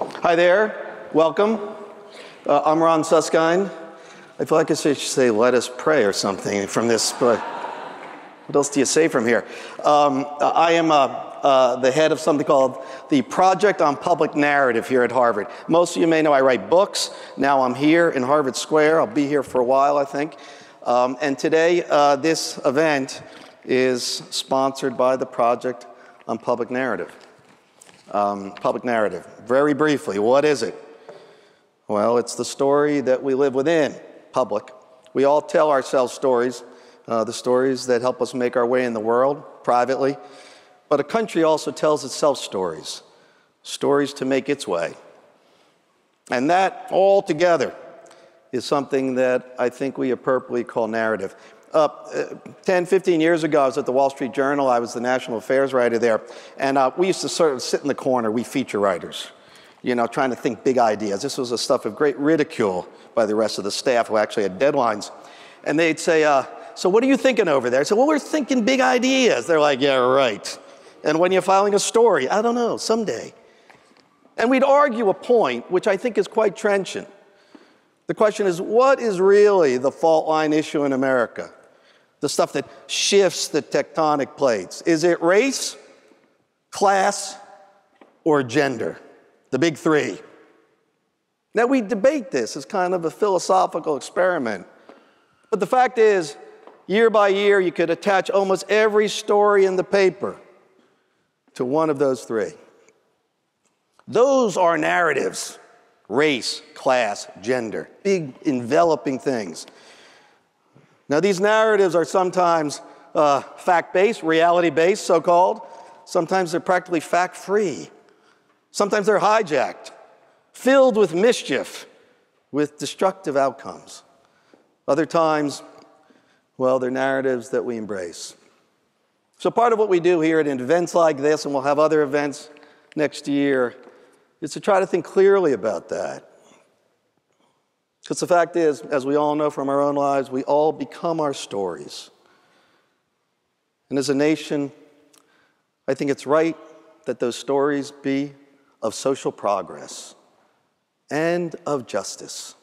Hi there, welcome. I'm Ron Suskind. I feel like I should say, let us pray or something from this, but what else do you say from here? I am the head of something called the Project on Public Narrative here at Harvard. Most of you may know I write books. Now I'm here in Harvard Square. I'll be here for a while, I think. And today, this event is sponsored by the Project on Public Narrative. Public narrative. Very briefly, what is it? Well, it's the story that we live within, public. We all tell ourselves stories, the stories that help us make our way in the world, privately. But a country also tells itself stories, stories to make its way. And that all together is something that I think we appropriately call narrative. 10, 15 years ago, I was at the Wall Street Journal. I was the national affairs writer there. And we used to sort of sit in the corner, we feature writers, you know, trying to think big ideas. This was a stuff of great ridicule by the rest of the staff who actually had deadlines. And they'd say, so what are you thinking over there? I said, well, we're thinking big ideas. They're like, yeah, right. And when you're filing a story, I don't know, someday. And we'd argue a point, which I think is quite trenchant. The question is, what is really the fault line issue in America? The stuff that shifts the tectonic plates. Is it race, class, or gender? The big three. Now, we debate this as kind of a philosophical experiment. But the fact is, year by year, you could attach almost every story in the paper to one of those three. Those are narratives. Race, class, gender. Big, enveloping things. Now, these narratives are sometimes fact-based, reality-based, so-called. Sometimes they're practically fact-free. Sometimes they're hijacked, filled with mischief, with destructive outcomes. Other times, well, they're narratives that we embrace. So part of what we do here at events like this, and we'll have other events next year, is to try to think clearly about that. Because the fact is, as we all know from our own lives, we all become our stories. And as a nation, I think it's right that those stories be of social progress and of justice.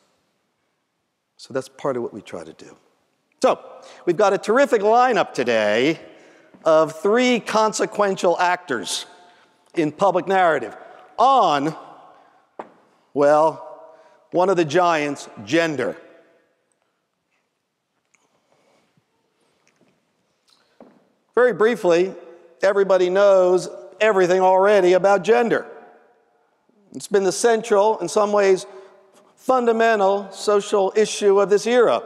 So that's part of what we try to do. So we've got a terrific lineup today of three consequential actors in public narrative on, well, one of the giants, gender. Very briefly, everybody knows everything already about gender. It's been the central, in some ways, fundamental social issue of this era.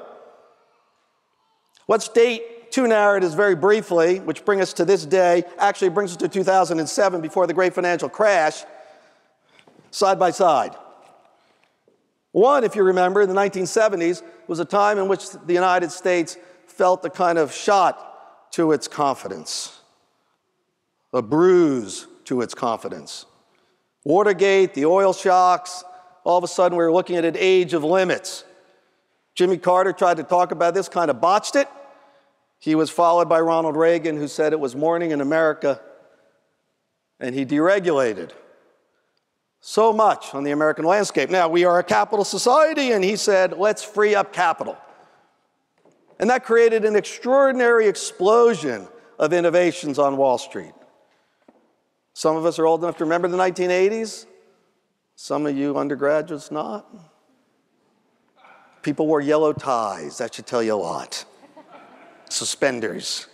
Let's date two narratives very briefly, which bring us to this day, actually brings us to 2007, before the great financial crash, side by side. One, if you remember, in the 1970s, was a time in which the United States felt a kind of shot to its confidence, a bruise to its confidence. Watergate, the oil shocks, all of a sudden we were looking at an age of limits. Jimmy Carter tried to talk about this, kind of botched it. He was followed by Ronald Reagan, who said it was morning in America, and he deregulated so much on the American landscape. Now, we are a capital society, and he said, let's free up capital. And that created an extraordinary explosion of innovations on Wall Street. Some of us are old enough to remember the 1980s. Some of you undergraduates not. People wore yellow ties. That should tell you a lot. Suspenders.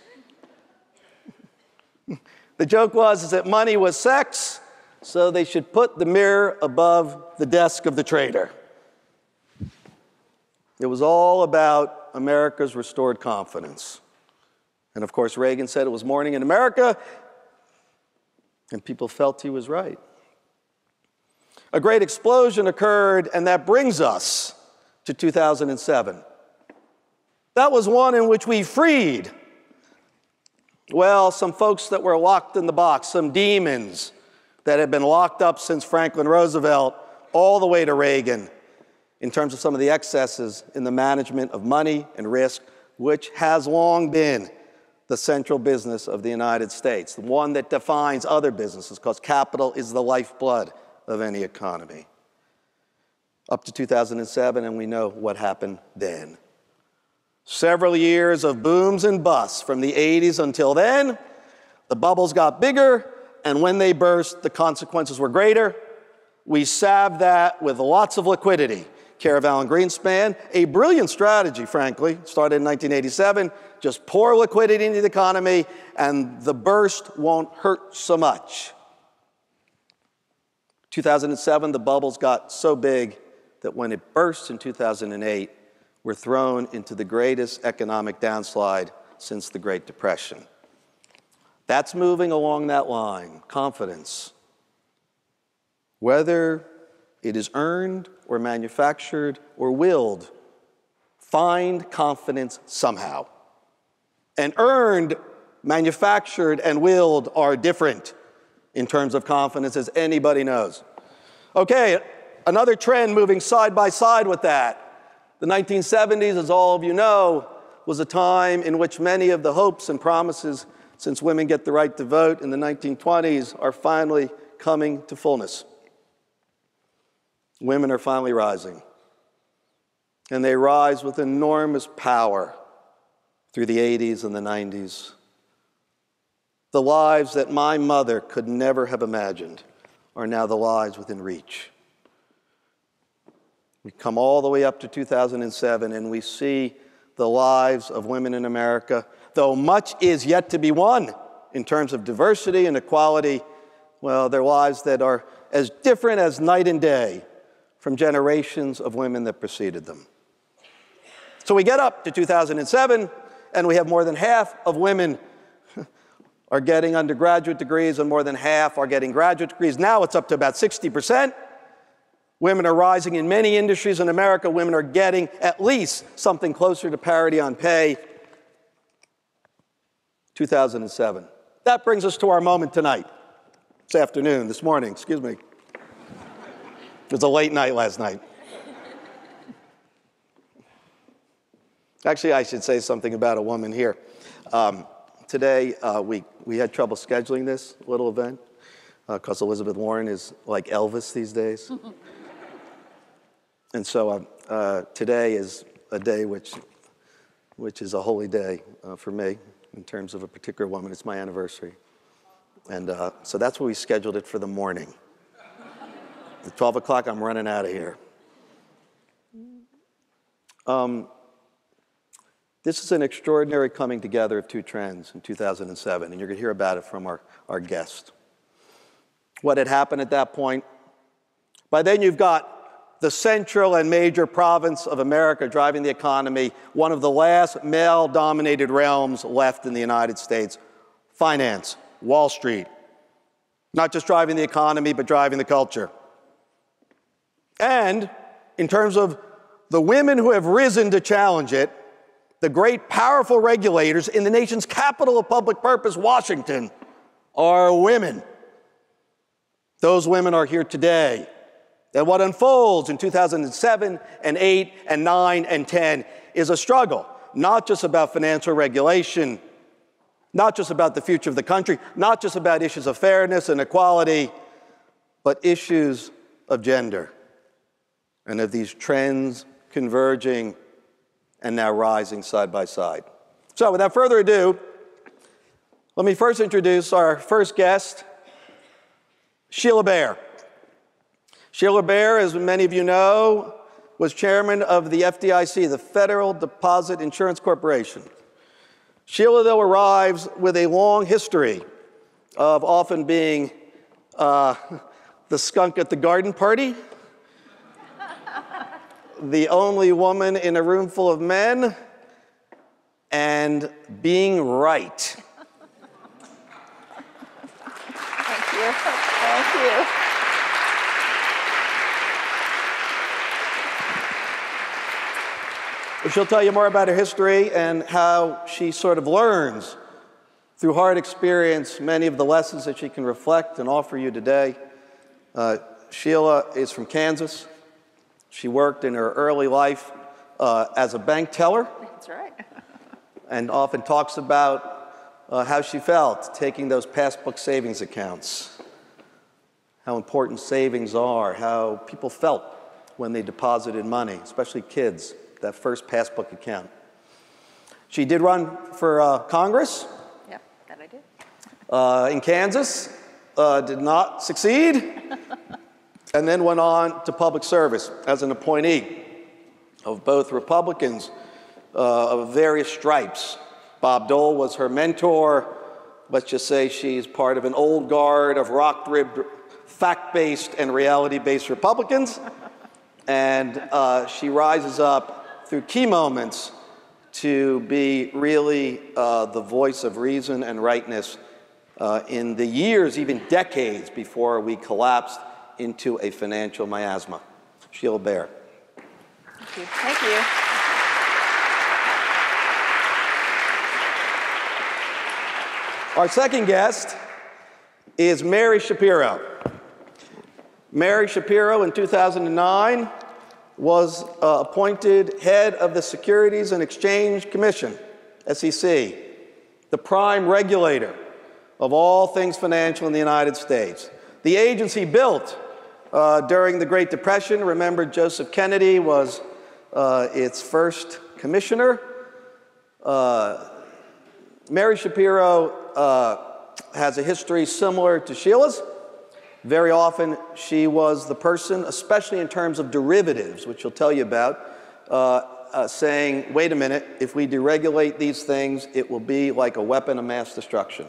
The joke was that money was sex, so they should put the mirror above the desk of the trader. It was all about America's restored confidence. And of course, Reagan said it was morning in America, and people felt he was right. A great explosion occurred, and that brings us to 2007. That was one in which we freed, well, some folks that were locked in the box, some demons that had been locked up since Franklin Roosevelt all the way to Reagan in terms of some of the excesses in the management of money and risk, which has long been the central business of the United States, the one that defines other businesses, because capital is the lifeblood of any economy. Up to 2007, and we know what happened then. Several years of booms and busts from the 80s until then. The bubbles got bigger, and when they burst, the consequences were greater. We salved that with lots of liquidity. Caravel and Greenspan, a brilliant strategy, frankly, started in 1987. Just pour liquidity into the economy, and the burst won't hurt so much. 2007, the bubbles got so big that when it burst in 2008, we're thrown into the greatest economic downslide since the Great Depression. That's moving along that line, confidence. Whether it is earned or manufactured or willed, find confidence somehow. And earned, manufactured, and willed are different in terms of confidence, as anybody knows. Okay, another trend moving side by side with that. The 1970s, as all of you know, was a time in which many of the hopes and promises since women get the right to vote in the 1920s are finally coming to fullness. Women are finally rising. And they rise with enormous power through the 80s and the 90s. The lives that my mother could never have imagined are now the lives within reach. We come all the way up to 2007, and we see the lives of women in America, though much is yet to be won in terms of diversity and equality. Well, they're lives that are as different as night and day from generations of women that preceded them. So we get up to 2007, and we have more than half of women are getting undergraduate degrees, and more than half are getting graduate degrees. Now it's up to about 60%. Women are rising in many industries in America. Women are getting at least something closer to parity on pay. 2007. That brings us to our moment tonight. This morning, excuse me. It was a late night last night. Actually, I should say something about a woman here. Today, we had trouble scheduling this little event because Elizabeth Warren is like Elvis these days. And so today is a day which is a holy day for me in terms of a particular woman. It's my anniversary. And so that's why we scheduled it for the morning. At 12 o'clock, I'm running out of here. This is an extraordinary coming together of two trends in 2007, and you're going to hear about it from our guest. What had happened at that point? By then, you've got the central and major province of America driving the economy, one of the last male-dominated realms left in the United States. Finance, Wall Street. Not just driving the economy, but driving the culture. And in terms of the women who have risen to challenge it, the great powerful regulators in the nation's capital of public purpose, Washington, are women. Those women are here today. And what unfolds in 2007 and 8 and 9 and 10 is a struggle, not just about financial regulation, not just about the future of the country, not just about issues of fairness and equality, but issues of gender and of these trends converging and now rising side by side. So without further ado, let me first introduce our first guest, Sheila Bair. Sheila Bair, as many of you know, was chairman of the FDIC, the Federal Deposit Insurance Corporation. Sheila, though, arrives with a long history of often being the skunk at the garden party, the only woman in a room full of men, and being right. Thank you. Thank you. She'll tell you more about her history and how she sort of learns through hard experience many of the lessons that she can reflect and offer you today. Sheila is from Kansas. She worked in her early life as a bank teller. That's right. And often talks about how she felt taking those passbook savings accounts. how important savings are, how people felt when they deposited money, especially kids, that first passbook account. She did run for Congress. Yep, that I did. In Kansas, did not succeed, and then went on to public service as an appointee of both Republicans of various stripes. Bob Dole was her mentor. Let's just say she's part of an old guard of rock-ribbed, fact-based and reality-based Republicans, and she rises up through key moments to be really the voice of reason and rightness in the years, even decades, before we collapsed into a financial miasma. Sheila Bair. Thank you. Thank you. Our second guest is Mary Schapiro. Mary Schapiro, in 2009, was appointed head of the Securities and Exchange Commission, SEC, the prime regulator of all things financial in the United States. The agency built during the Great Depression. Remember, Joseph Kennedy was its first commissioner. Mary Schapiro has a history similar to Sheila's. Very often, she was the person, especially in terms of derivatives, which she'll tell you about, saying, wait a minute, if we deregulate these things, it will be like a weapon of mass destruction.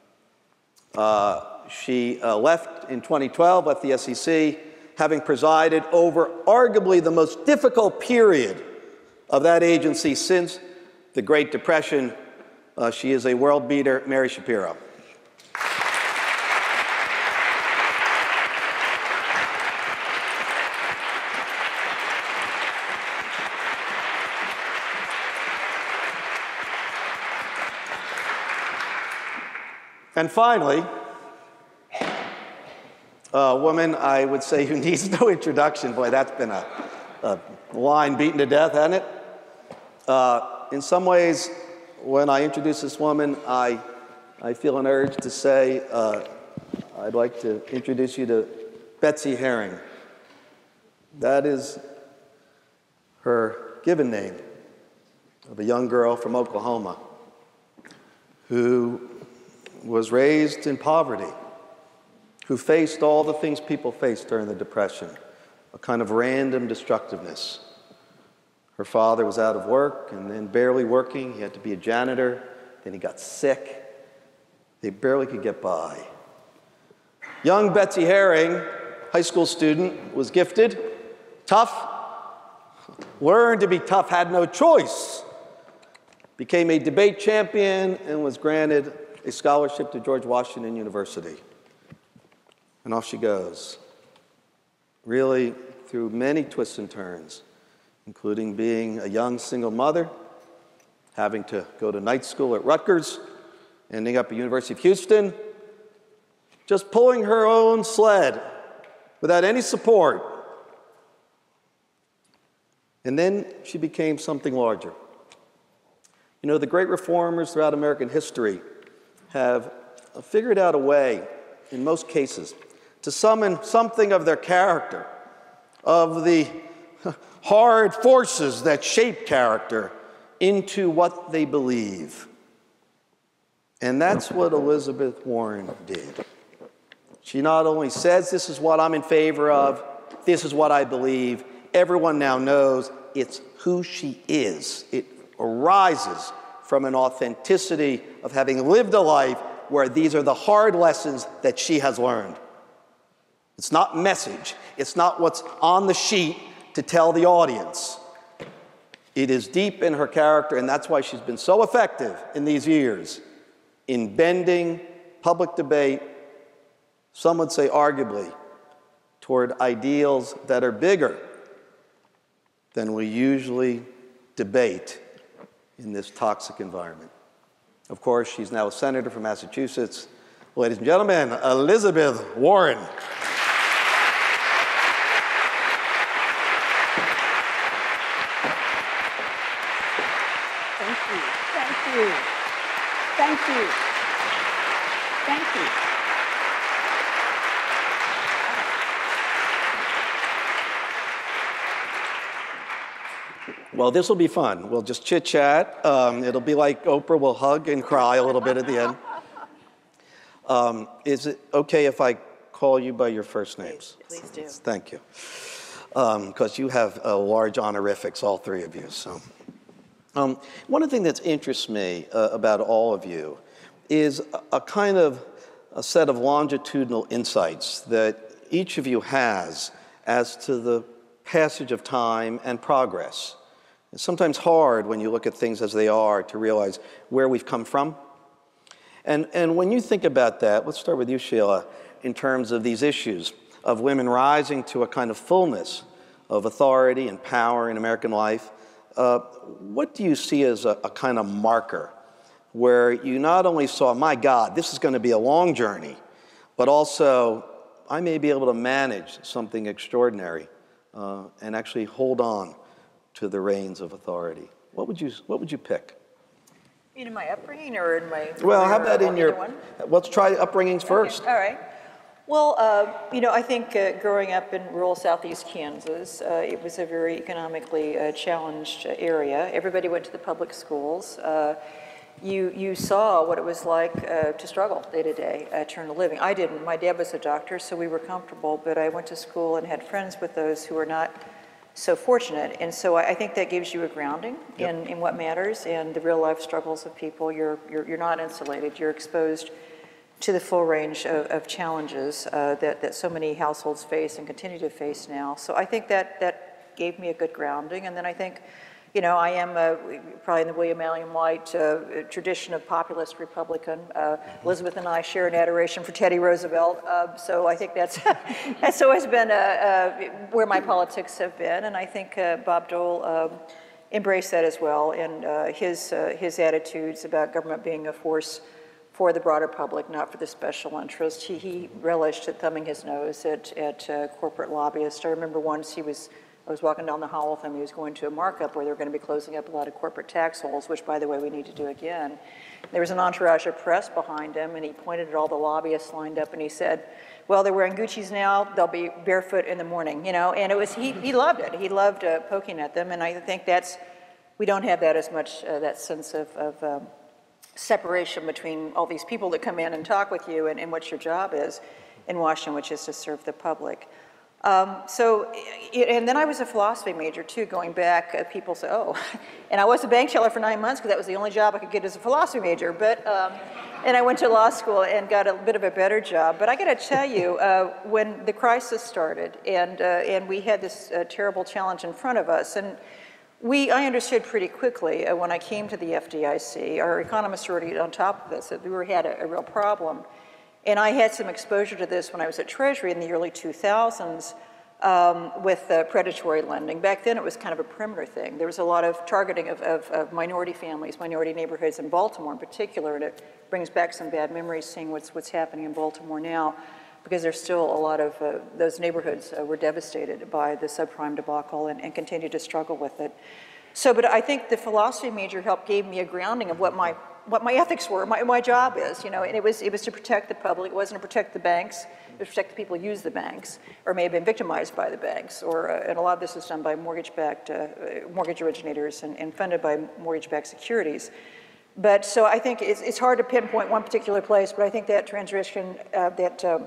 She left in 2012, left the SEC, having presided over arguably the most difficult period of that agency since the Great Depression. She is a world beater, Mary Schapiro. And finally, a woman I would say who needs no introduction. Boy, that's been a line beaten to death, hasn't it? In some ways, when I introduce this woman, I feel an urge to say, I'd like to introduce you to Betsy Herring. That is her given name of a young girl from Oklahoma who was raised in poverty, who faced all the things people faced during the Depression, a kind of random destructiveness. Her father was out of work and then barely working. He had to be a janitor. Then he got sick. They barely could get by. Young Betsy Herring, high school student, was gifted, tough, learned to be tough, had no choice, became a debate champion, and was granted a scholarship to George Washington University. And off she goes, really through many twists and turns, including being a young single mother, having to go to night school at Rutgers, ending up at the University of Houston, just pulling her own sled without any support. And then she became something larger. You know, the great reformers throughout American history have figured out a way, in most cases, to summon something of their character, of the hard forces that shape character, into what they believe. And that's what Elizabeth Warren did. She not only says, this is what I'm in favor of, this is what I believe, everyone now knows it's who she is. It arises from an authenticity of having lived a life where these are the hard lessons that she has learned. It's not message. It's not what's on the sheet to tell the audience. It is deep in her character, and that's why she's been so effective in these years in bending public debate, some would say arguably, toward ideals that are bigger than we usually debate in this toxic environment. Of course, she's now a senator from Massachusetts. Ladies and gentlemen, Elizabeth Warren. Thank you. Thank you. Thank you. Thank you. Well, this will be fun. We'll just chit-chat. It'll be like Oprah will hug and cry a little bit at the end. Is it okay if I call you by your first names? Please do. Thank you. Because you have large honorifics, all three of you. So, one of the things that interests me about all of you is a set of longitudinal insights that each of you has as to the passage of time and progress. It's sometimes hard when you look at things as they are to realize where we've come from. And when you think about that, let's start with you, Sheila, in terms of these issues of women rising to a kind of fullness of authority and power in American life. What do you see as a kind of marker where you not only saw, my God, this is going to be a long journey, but also I may be able to manage something extraordinary and actually hold on to the reins of authority? What would you pick? In my upbringing or in my... Well, how about in your... One? Let's try upbringings first. Okay. All right. Well, I think growing up in rural southeast Kansas, it was a very economically challenged area. Everybody went to the public schools. You saw what it was like to struggle day to day, to earn a living. I didn't. My dad was a doctor, so we were comfortable, but I went to school and had friends with those who were not so fortunate. And so I think that gives you a grounding in what matters and the real life struggles of people. You're not insulated. You're exposed to the full range of challenges that so many households face and continue to face now. So I think that gave me a good grounding. And then I think, I am probably in the William Allen White tradition of populist Republican. Elizabeth and I share an adoration for Teddy Roosevelt. So I think that's always been where my politics have been. And I think Bob Dole embraced that as well. And his attitudes about government being a force for the broader public, not for the special interest. He relished at thumbing his nose at corporate lobbyists. I remember once I was walking down the hall with him. He was going to a markup where they were going to be closing up a lot of corporate tax holes, which, by the way, we need to do again. There was an entourage of press behind him, and he pointed at all the lobbyists lined up, and he said, well, they're wearing Gucci's now. They'll be barefoot in the morning, And it was he loved it. He loved poking at them, and I think we don't have that as much, that sense of separation between all these people that come in and talk with you and what your job is in Washington, which is to serve the public. And then I was a philosophy major too, going back, people say, oh, and I was a bank teller for 9 months because that was the only job I could get as a philosophy major, but, and I went to law school and got a bit of a better job. But I gotta tell you, when the crisis started and we had this terrible challenge in front of us, and I understood pretty quickly when I came to the FDIC, our economists were already on top of this, that we had a real problem. And I had some exposure to this when I was at Treasury in the early 2000s with predatory lending. Back then it was kind of a perimeter thing. There was a lot of targeting of minority families, minority neighborhoods in Baltimore in particular, and it brings back some bad memories seeing what's happening in Baltimore now, because there's still a lot of those neighborhoods were devastated by the subprime debacle and continue to struggle with it. So, but I think the philosophy major gave me a grounding of what my ethics were, my job is, and it was to protect the public. It wasn't to protect the banks. It was to protect the people who use the banks or may have been victimized by the banks. And a lot of this is done by mortgage originators and funded by mortgage-backed securities. But so I think it's hard to pinpoint one particular place, but I think that transition, that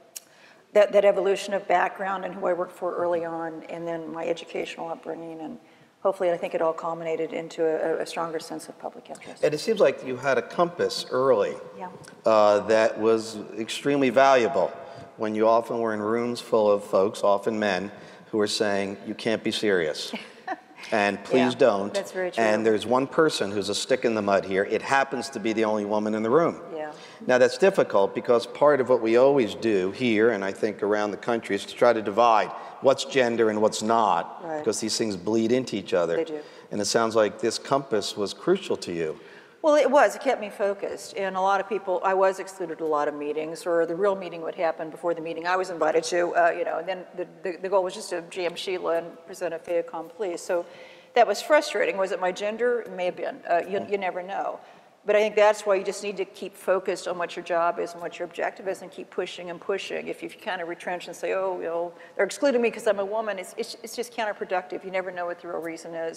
evolution of background and who I worked for early on, and then my educational upbringing, and hopefully, I think it all culminated into a stronger sense of public interest. And it seems like you had a compass early that was extremely valuable when you often were in rooms full of folks, often men, who were saying, you can't be serious. And please don't. That's very true. And there's one person who's a stick in the mud here. It happens to be the only woman in the room. Yeah. Now, that's difficult because part of what we always do here, and I think around the country, is to try to divide what's gender and what's not, right, because these things bleed into each other. They do. And it sounds like this compass was crucial to you. Well, it was. It kept me focused. And a lot of people, I was excluded at a lot of meetings, or the real meeting would happen before the meeting I was invited to, and then the goal was just to jam Sheila and present a fait accompli. So that was frustrating. Was it my gender? It may have been. You never know. But I think that's why you just need to keep focused on what your job is and what your objective is and keep pushing and pushing. If you kind of retrench and say, oh, they're excluding me because I'm a woman, it's just counterproductive. You never know what the real reason is.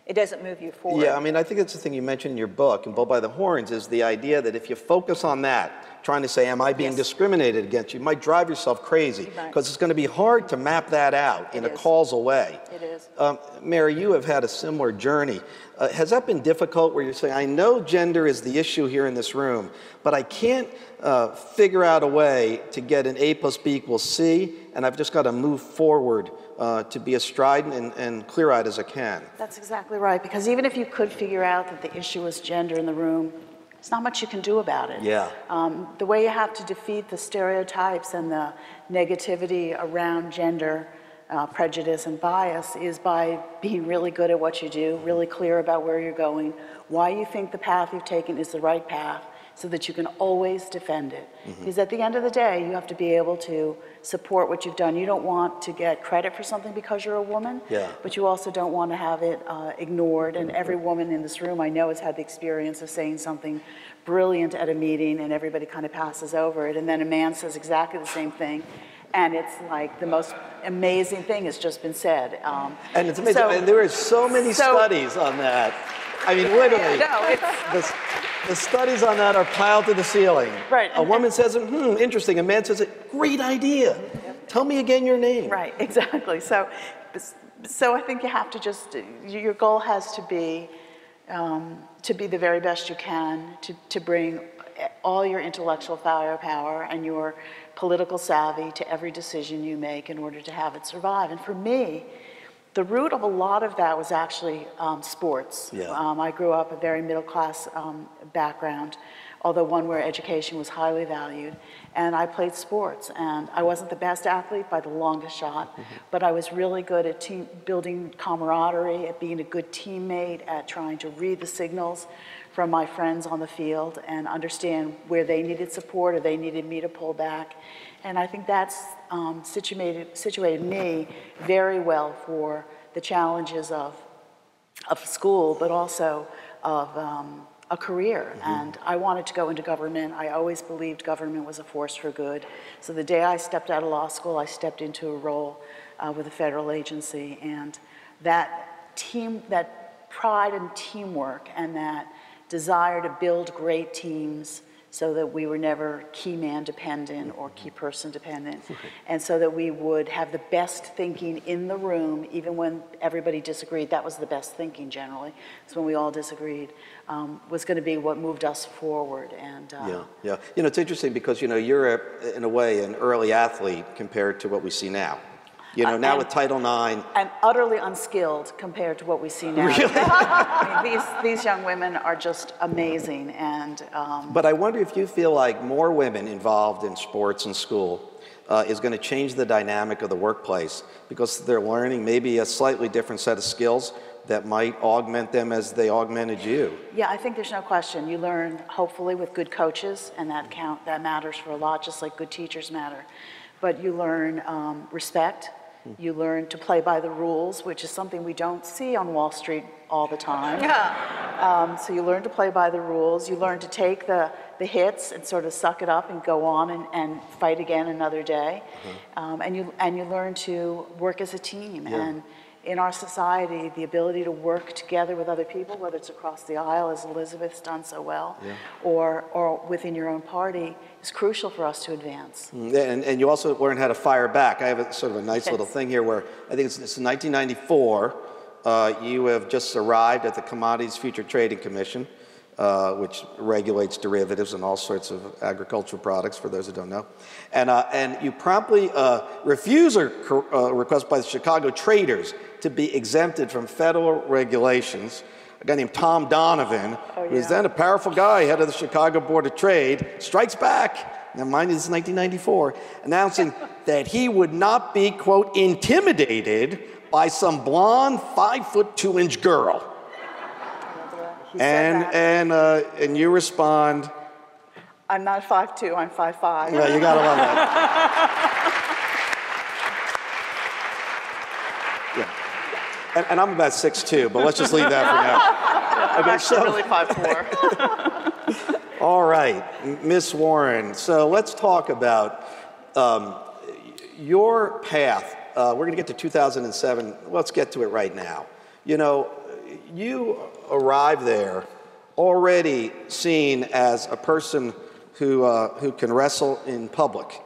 it doesn't move you forward. Yeah, I mean, I think that's the thing you mentioned in your book, and Bull by the Horns, is the idea that if you focus on that, trying to say, am I being discriminated against, you might drive yourself crazy, because it's going to be hard to map that out in a causal way. It is. Mary, you have had a similar journey. Has that been difficult, where you're saying, I know gender is the issue here in this room, but I can't figure out a way to get an A plus B equals C, and I've just got to move forward to be as strident and clear-eyed as I can? That's exactly right, because even if you could figure out that the issue is gender in the room, there's not much you can do about it. Yeah. The way you have to defeat the stereotypes and the negativity around gender prejudice and bias is by being really good at what you do, really clear about where you're going, why you think the path you've taken is the right path, so that you can always defend it. Because at the end of the day, you have to be able to support what you've done. You don't want to get credit for something because you're a woman, but you also don't want to have it ignored. And every woman in this room I know has had the experience of saying something brilliant at a meeting and everybody kind of passes over it. And then a man says exactly the same thing. And it's like the most amazing thing has just been said. And it's amazing. And there are so many studies on that. I mean, literally. The studies on that are piled to the ceiling. Right. A woman says, interesting. A man says, great idea. Tell me again your name. Right, exactly. So I think you have to just, your goal has to be the very best you can, to bring all your intellectual firepower and your political savvy to every decision you make in order to have it survive. And for me, the root of a lot of that was actually sports. I grew up a very middle-class background, although one where education was highly valued, and I played sports. And I wasn't the best athlete by the longest shot, but I was really good at building camaraderie, at being a good teammate, at trying to read the signals from my friends on the field and understand where they needed support or they needed me to pull back. And I think that's situated me very well for the challenges of school, but also of a career. And I wanted to go into government. I always believed government was a force for good. So the day I stepped out of law school, I stepped into a role with a federal agency. And that pride and teamwork and that desire to build great teams so that we were never key man dependent or key person dependent, and so that we would have the best thinking in the room, even when everybody disagreed. That was the best thinking generally, because when we all disagreed, was going to be what moved us forward. And yeah. You know, it's interesting because, you know, you're in a way an early athlete compared to what we see now. You know, now with Title IX. I'm utterly unskilled compared to what we see now. Really? I mean, these young women are just amazing. And but I wonder if you feel like more women involved in sports and school is going to change the dynamic of the workplace, because they're learning maybe a slightly different set of skills that might augment them as they augmented you. Yeah, I think there's no question. You learn, hopefully, with good coaches, and that matters for a lot, just like good teachers matter. But you learn respect. You learn to play by the rules, which is something we don't see on Wall Street all the time. So you learn to play by the rules. You learn to take the hits and sort of suck it up and go on and fight again another day. And you learn to work as a team. And in our society, the ability to work together with other people, whether it's across the aisle, as Elizabeth's done so well, or within your own party, is crucial for us to advance. And you also learn how to fire back. I have a sort of a nice little thing here where I think it's 1994. You have just arrived at the Commodities Future Trading Commission, which regulates derivatives and all sorts of agricultural products, for those who don't know. And you promptly refuse a request by the Chicago traders to be exempted from federal regulations. A guy named Tom Donovan, who was then a powerful guy, head of the Chicago Board of Trade, strikes back, now mind you, this is 1994, announcing that he would not be, quote, intimidated by some blonde 5'2" girl. And you respond, I'm not 5'2", I'm 5'5". Yeah, you gotta love that. And I'm about 6'2", but let's just leave that for now. I'm actually really 5'4". All right, Miss Warren. So let's talk about your path. We're going to get to 2007. Let's get to it right now. You know, you arrive there already seen as a person who can wrestle in public.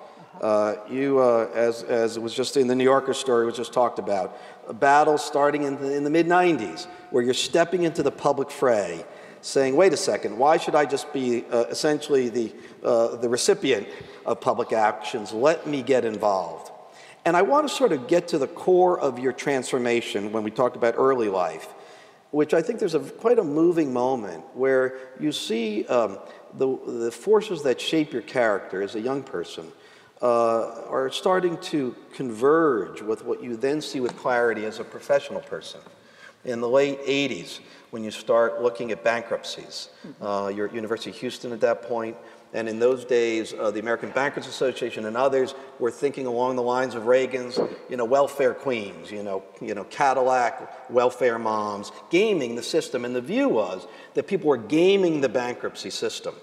As it was just in the New Yorker story, was just talked about, a battle starting in the mid-90s, where you're stepping into the public fray, saying, wait a second, why should I just be essentially the recipient of public actions? Let me get involved. And I want to sort of get to the core of your transformation when we talked about early life, which I think there's quite a moving moment where you see the forces that shape your character as a young person are starting to converge with what you then see with clarity as a professional person. In the late 80s, when you start looking at bankruptcies, you're at University of Houston at that point, and in those days, the American Bankers Association and others were thinking along the lines of Reagan's, welfare queens, Cadillac welfare moms, gaming the system. And the view was that people were gaming the bankruptcy system,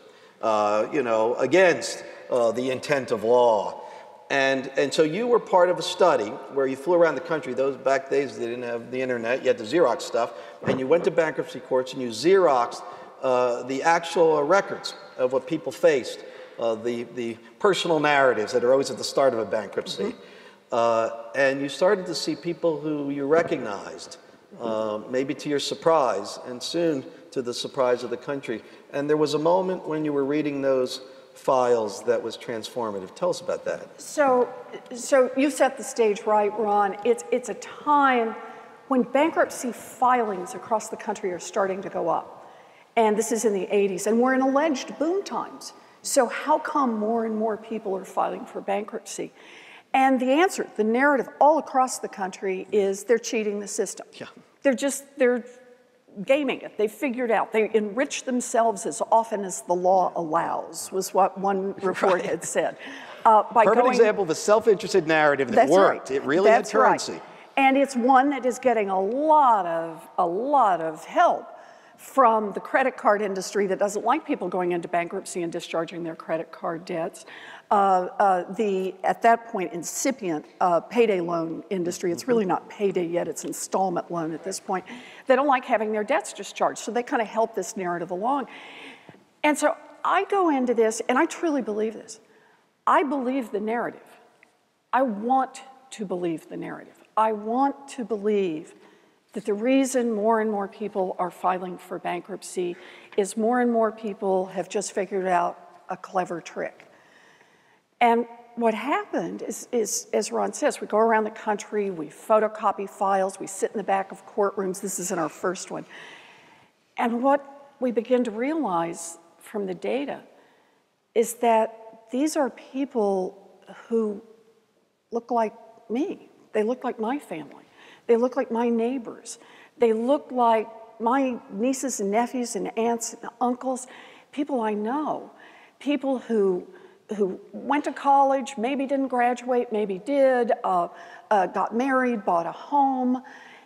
against the intent of law. And so you were part of a study where you flew around the country. Those back days, they didn't have the internet, you had to Xerox stuff, and you went to bankruptcy courts and you Xeroxed the actual records of what people faced, the personal narratives that are always at the start of a bankruptcy. And you started to see people who you recognized, maybe to your surprise, and soon to the surprise of the country. And there was a moment when you were reading those files that was transformative. Tell us about that. So you set the stage right, Ron. It's a time when bankruptcy filings across the country are starting to go up. And this is in the 80s, and we're in alleged boom times. So how come more and more people are filing for bankruptcy? And the answer, the narrative all across the country is they're cheating the system. Yeah. They're gaming it. They figured out. They enrich themselves as often as the law allows, was what one report had said. Perfect example of a self-interested narrative that worked. Right. It really had currency. Right. And it's one that is getting a lot of help from the credit card industry that doesn't like people going into bankruptcy and discharging their credit card debts. At that point, incipient payday loan industry, it's really not payday yet, it's installment loan at this point. They don't like having their debts discharged, so they kind of help this narrative along. And so I go into this, and I truly believe this. I believe the narrative. I want to believe the narrative. I want to believe that the reason more and more people are filing for bankruptcy is more and more people have just figured out a clever trick. And what happened is, as Ron says, we go around the country, we photocopy files, we sit in the back of courtrooms. This is in our first one. And what we begin to realize from the data is that these are people who look like me. They look like my family. They look like my neighbors. They look like my nieces and nephews and aunts and uncles, people I know, people who went to college, maybe didn't graduate, maybe did, got married, bought a home,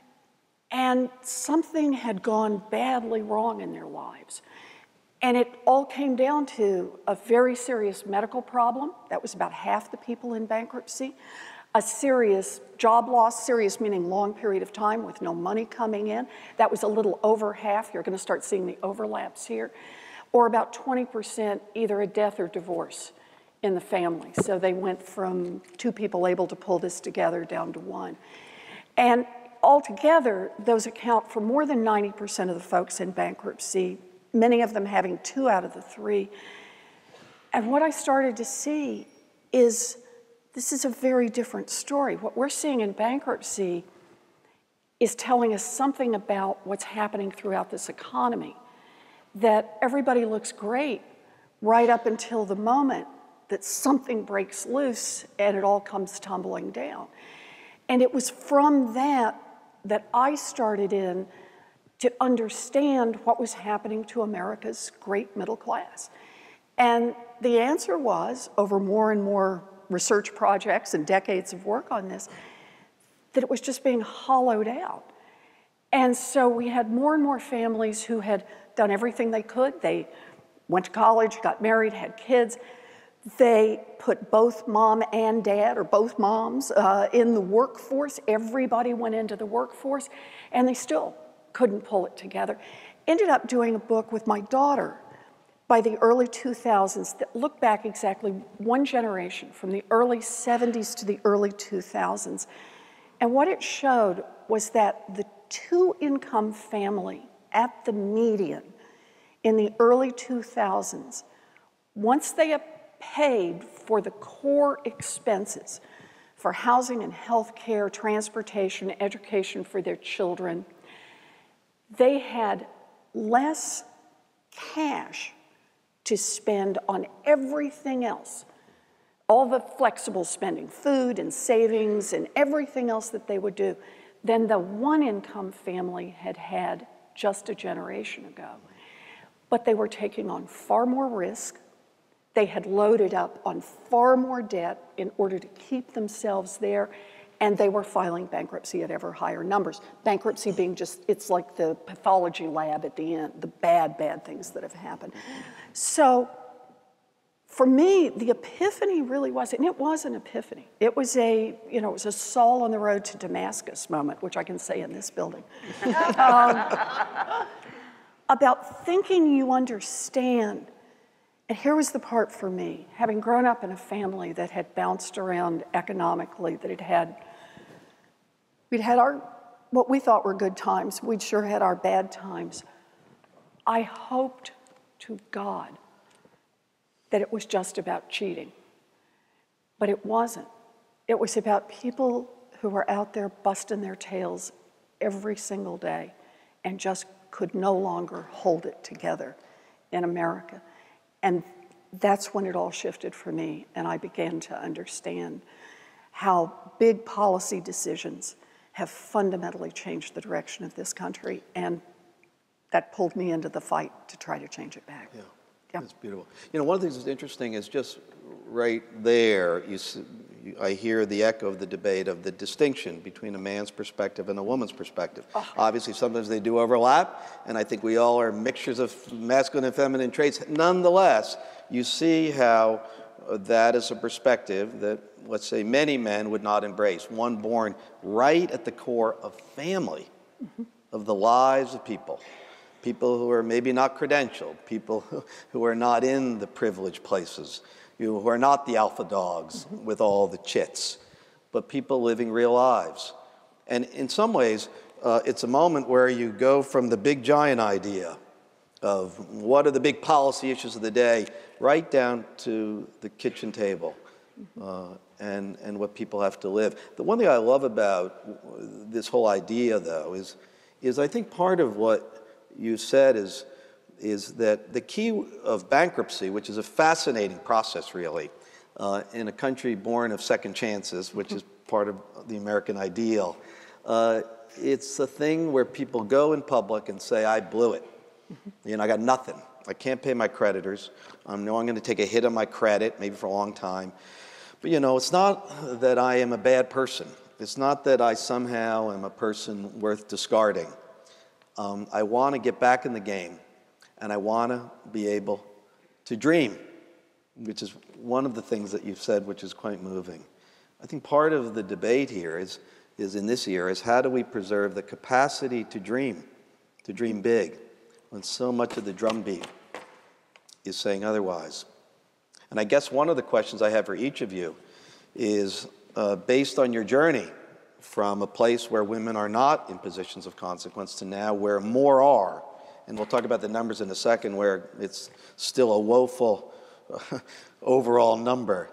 and something had gone badly wrong in their lives. And it all came down to a very serious medical problem. That was about half the people in bankruptcy. A serious job loss, serious meaning long period of time with no money coming in. That was a little over half. You're going to start seeing the overlaps here. Or about 20% either a death or divorce in the family. So they went from 2 people able to pull this together down to 1. And altogether, those account for more than 90% of the folks in bankruptcy, many of them having 2 out of the 3. And what I started to see is this is a very different story. What we're seeing in bankruptcy is telling us something about what's happening throughout this economy, that everybody looks great right up until the moment that something breaks loose and it all comes tumbling down. And it was from that I started in to understand what was happening to America's great middle class. And the answer was, over more and more research projects and decades of work on this, that it was just being hollowed out. And so we had more and more families who had done everything they could. They went to college, got married, had kids. They put both mom and dad, or both moms, in the workforce. Everybody went into the workforce, and they still couldn't pull it together. Ended up doing a book with my daughter by the early 2000s that looked back exactly one generation, from the early 70s to the early 2000s. And what it showed was that the two-income family at the median in the early 2000s, once they paid for the core expenses for housing and health care, transportation, education for their children, they had less cash to spend on everything else, all the flexible spending, food and savings and everything else that they would do, than the one-income family had had just a generation ago. But they were taking on far more risk. They had loaded up on far more debt in order to keep themselves there, and they were filing bankruptcy at ever higher numbers. Bankruptcy being just, it's like the pathology lab at the end, the bad things that have happened. So for me, the epiphany really was, and it was an epiphany. It was it was a Saul on the road to Damascus moment, which I can say in this building. About thinking you understand. And here was the part for me, having grown up in a family that had bounced around economically, that we'd had what we thought were good times, we'd sure had our bad times. I hoped to God that it was just about cheating, but it wasn't. It was about people who were out there busting their tails every single day and just could no longer hold it together in America. And that's when it all shifted for me, and I began to understand how big policy decisions have fundamentally changed the direction of this country, and that pulled me into the fight to try to change it back. Yeah, Yeah. that's beautiful. One of the things that's interesting is just right there, I hear the echo of the debate of the distinction between a man's perspective and a woman's perspective. Oh. Obviously, sometimes they do overlap, and I think we all are mixtures of masculine and feminine traits. Nonetheless, you see how that is a perspective that, let's say, many men would not embrace. One born right at the core of family, of the lives of people. People who are maybe not credentialed, people who are not in the privileged places, who are not the alpha dogs with all the chits, but people living real lives. And in some ways, it's a moment where you go from the big giant idea of what are the big policy issues of the day, right down to the kitchen table and what people have to live. The one thing I love about this whole idea, though, is I think part of what you said is that the key of bankruptcy, which is a fascinating process, really, in a country born of second chances, which is part of the American ideal, it's a thing where people go in public and say, I blew it. I got nothing. I can't pay my creditors. I know I'm going to take a hit on my credit, maybe for a long time. But, it's not that I am a bad person. It's not that I somehow am a person worth discarding. I want to get back in the game, and I want to be able to dream, which is one of the things that you've said, which is quite moving. I think part of the debate here is in this year is how do we preserve the capacity to dream big, when so much of the drumbeat is saying otherwise. And I guess one of the questions I have for each of you is based on your journey from a place where women are not in positions of consequence to now where more are, and we'll talk about the numbers in a second, where it's still a woeful overall number.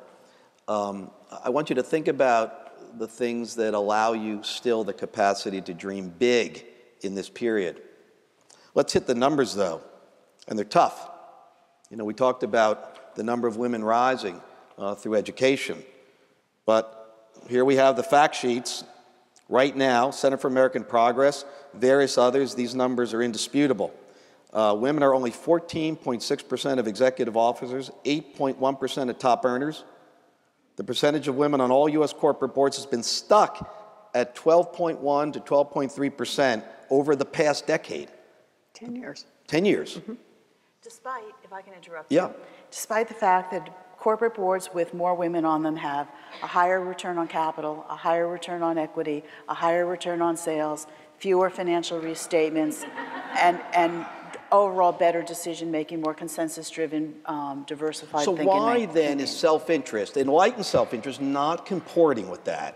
I want you to think about the things that allow you still the capacity to dream big in this period. Let's hit the numbers, though, and they're tough. We talked about the number of women rising through education, but here we have the fact sheets. Right now, Center for American Progress, various others, these numbers are indisputable. Women are only 14.6% of executive officers, 8.1% of top earners. The percentage of women on all U.S. corporate boards has been stuck at 12.1 to 12.3% over the past decade. 10 years. 10 years. Mm-hmm. Despite, if I can interrupt you, despite the fact that corporate boards with more women on them have a higher return on capital, a higher return on equity, a higher return on sales, fewer financial restatements, and overall better decision-making, more consensus-driven, diversified So thinking. why then is self-interest, enlightened self-interest, not comporting with that?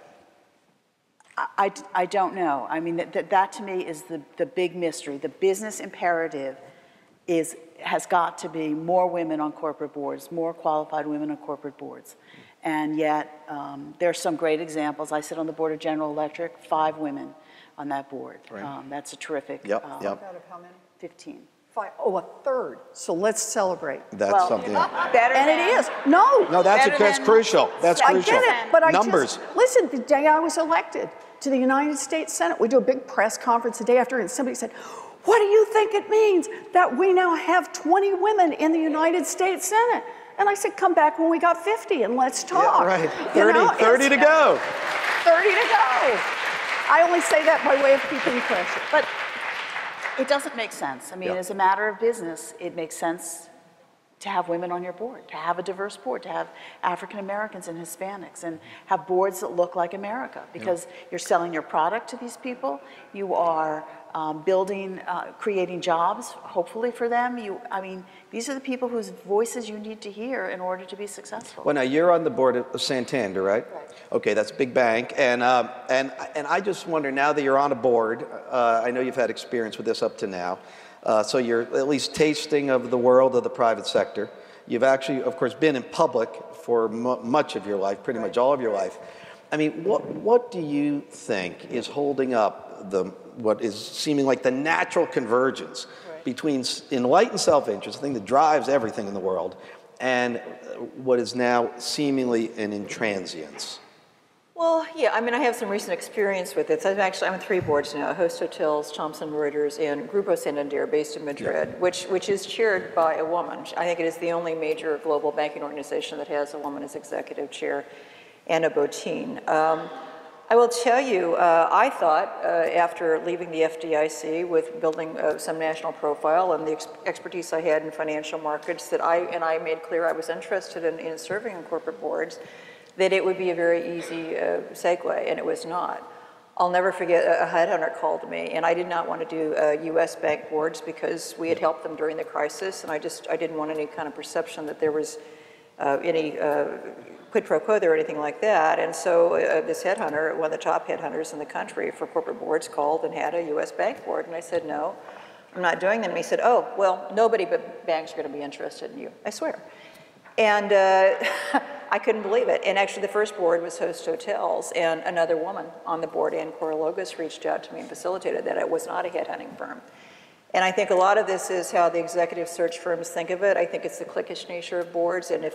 I don't know. I mean, that to me is the big mystery. The business imperative has got to be more women on corporate boards, more qualified women on corporate boards. And yet, there are some great examples. I sit on the board of General Electric, 5 women on that board. Right. That's a terrific. Yep. Out of how many? 15. Oh, a third. So let's celebrate. That's something. Better And than, it is. No. No, that's better than- crucial. That's I crucial. get it, but Numbers. Listen, the day I was elected to the United States Senate, we do a big press conference the day after, and somebody said, what do you think it means that we now have 20 women in the United States Senate? And I said, come back when we got 50 and let's talk. Yeah, right. You 30, know, 30 to go. 30 to go. I only say that by way of keeping pressure. but it doesn't make sense. I mean, Yeah. as a matter of business, it makes sense to have women on your board, to have a diverse board, to have African Americans and Hispanics, and have boards that look like America, because you're selling your product to these people, you are creating jobs, hopefully for them. I mean, these are the people whose voices you need to hear in order to be successful. Well, now you're on the board of Santander, right? Right. Okay, that's a big bank, and I just wonder, now that you're on a board, I know you've had experience with this up to now, so you're at least tasting of the world of the private sector. You've actually, of course, been in public for much of your life, pretty much all of your life. I mean, what do you think is holding up what is seeming like the natural convergence between enlightened self-interest, the thing that drives everything in the world, and what is now seemingly an intransience? Well, yeah, I mean, I have some recent experience with it. I'm on 3 boards now: Host Hotels, Thomson Reuters, and Grupo Santander, based in Madrid, which is chaired by a woman. I think it is the only major global banking organization that has a woman as executive chair, Anna Botín. I will tell you, I thought after leaving the FDIC with building some national profile and the expertise I had in financial markets, that I made clear I was interested in serving on corporate boards, that it would be a very easy segue, and it was not. I'll never forget a headhunter called me, and I did not want to do U.S. bank boards because we had helped them during the crisis, and I didn't want any kind of perception that there was any quid pro quo there or anything like that. And so this headhunter, one of the top headhunters in the country for corporate boards, called and had a U.S. bank board, and I said, no, I'm not doing them. And he said, oh, well, nobody but banks are going to be interested in you, I swear. And I couldn't believe it. And actually, the first board was Host Hotels, and another woman on the board, Ann Corologos, reached out to me and facilitated that. It was not a headhunting firm. And I think a lot of this is how the executive search firms think of it. I think it's the cliquish nature of boards, and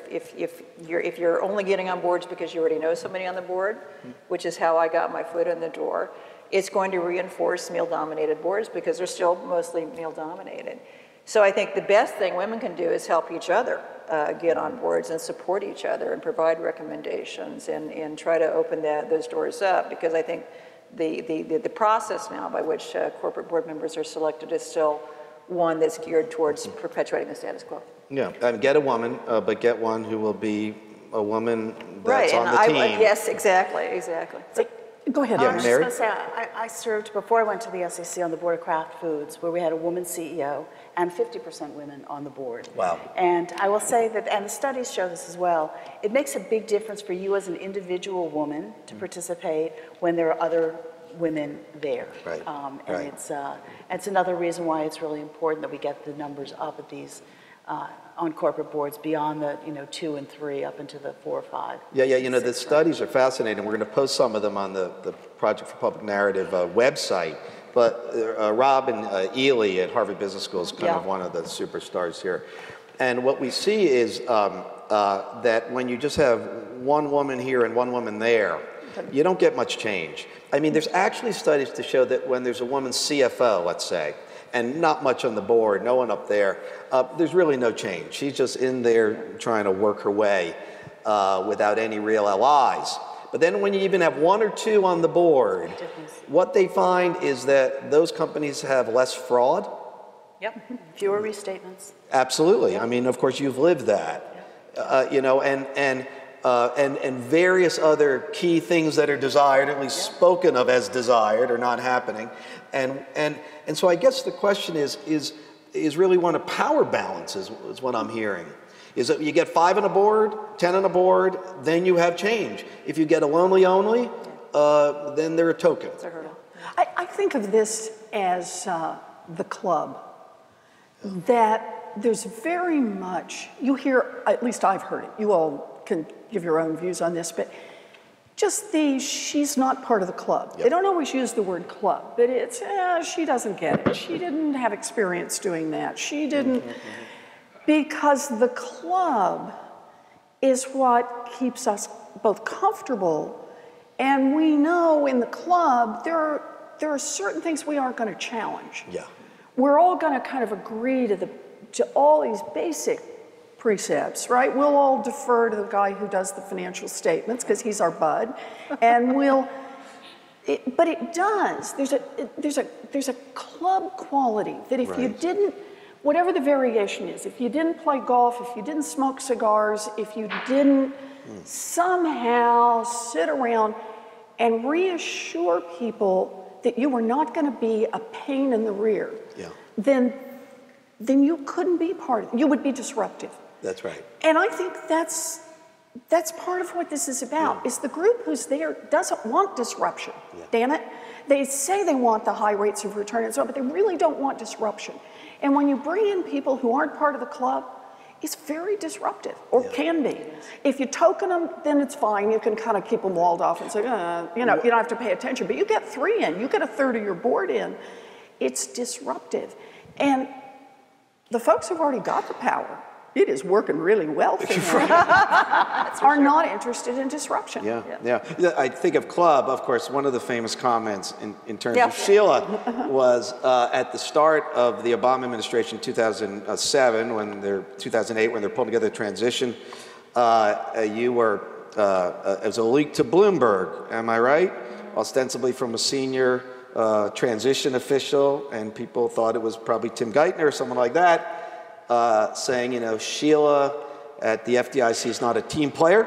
if you're only getting on boards because you already know somebody on the board, which is how I got my foot in the door, it's going to reinforce male-dominated boards because they're still mostly male-dominated. So I think the best thing women can do is help each other get on boards and support each other and provide recommendations and try to open those doors up, because I think the process now by which corporate board members are selected is still one that's geared towards perpetuating the status quo. Yeah, get a woman, but get one who will be a woman that's on the team. Yes, exactly. Go ahead. Yeah, I was Mary? just going to say, I served, before I went to the SEC, on the board of Kraft Foods, where we had a woman CEO and 50% women on the board. Wow. And I will say that, and the studies show this as well, it makes a big difference for you as an individual woman to participate when there are other women there. Right. And Right. it's another reason why it's really important that we get the numbers up at these on corporate boards beyond the 2 and 3 up into the 4 or 5. Yeah, the studies are fascinating. We're going to post some of them on the Project for Public Narrative website. But Robin Ely at Harvard Business School is kind of one of the superstars here. And what we see is that when you just have one woman here and one woman there, you don't get much change. I mean, there's actually studies to show that when there's a woman CFO, let's say, and not much on the board, no one up there, there's really no change. She's just in there trying to work her way without any real allies. But then when you even have 1 or 2 on the board, what they find is that those companies have less fraud. Yep, fewer restatements. Absolutely. I mean, of course, you've lived that. And and various other key things that are desired, at least spoken of as desired, are not happening. And so I guess the question is really one of power balance is what I'm hearing. Is that you get 5 on a board, 10 on a board, then you have change. If you get a lonely only, then they're a token. It's a hurdle. I think of this as the club, that there's very much, you hear, at least I've heard it, you all can give your own views on this, but just she's not part of the club. Yep. They don't always use the word club, but it's, she doesn't get it. She didn't have experience doing that. She didn't, because the club is what keeps us both comfortable, and we know in the club there are certain things we aren't going to challenge. Yeah. We're all going to kind of agree to all these basic precepts, right? We'll all defer to the guy who does the financial statements because he's our bud, and but it does. There's a club quality that if you didn't, whatever the variation is, if you didn't play golf, if you didn't smoke cigars, if you didn't somehow sit around and reassure people that you were not going to be a pain in the rear, then you couldn't be part of it. You would be disruptive. That's right. And I think that's part of what this is about, is the group who's there doesn't want disruption. Damn it. They say they want the high rates of return and so on, but they really don't want disruption. And when you bring in people who aren't part of the club, it's very disruptive, or can be. If you token them, then it's fine. You can kind of keep them walled off and say, you don't have to pay attention. But you get 3 in, you get a third of your board in, it's disruptive. And the folks who've already got the power, it is working really well for them, are not interested in disruption. Yeah. I think of club, of course, one of the famous comments in terms of Sheila was at the start of the Obama administration, 2007, 2008, when they're pulling together the transition, you were, it was a leak to Bloomberg, am I right? Ostensibly from a senior transition official, and people thought it was probably Tim Geithner or someone like that, saying, Sheila at the FDIC is not a team player.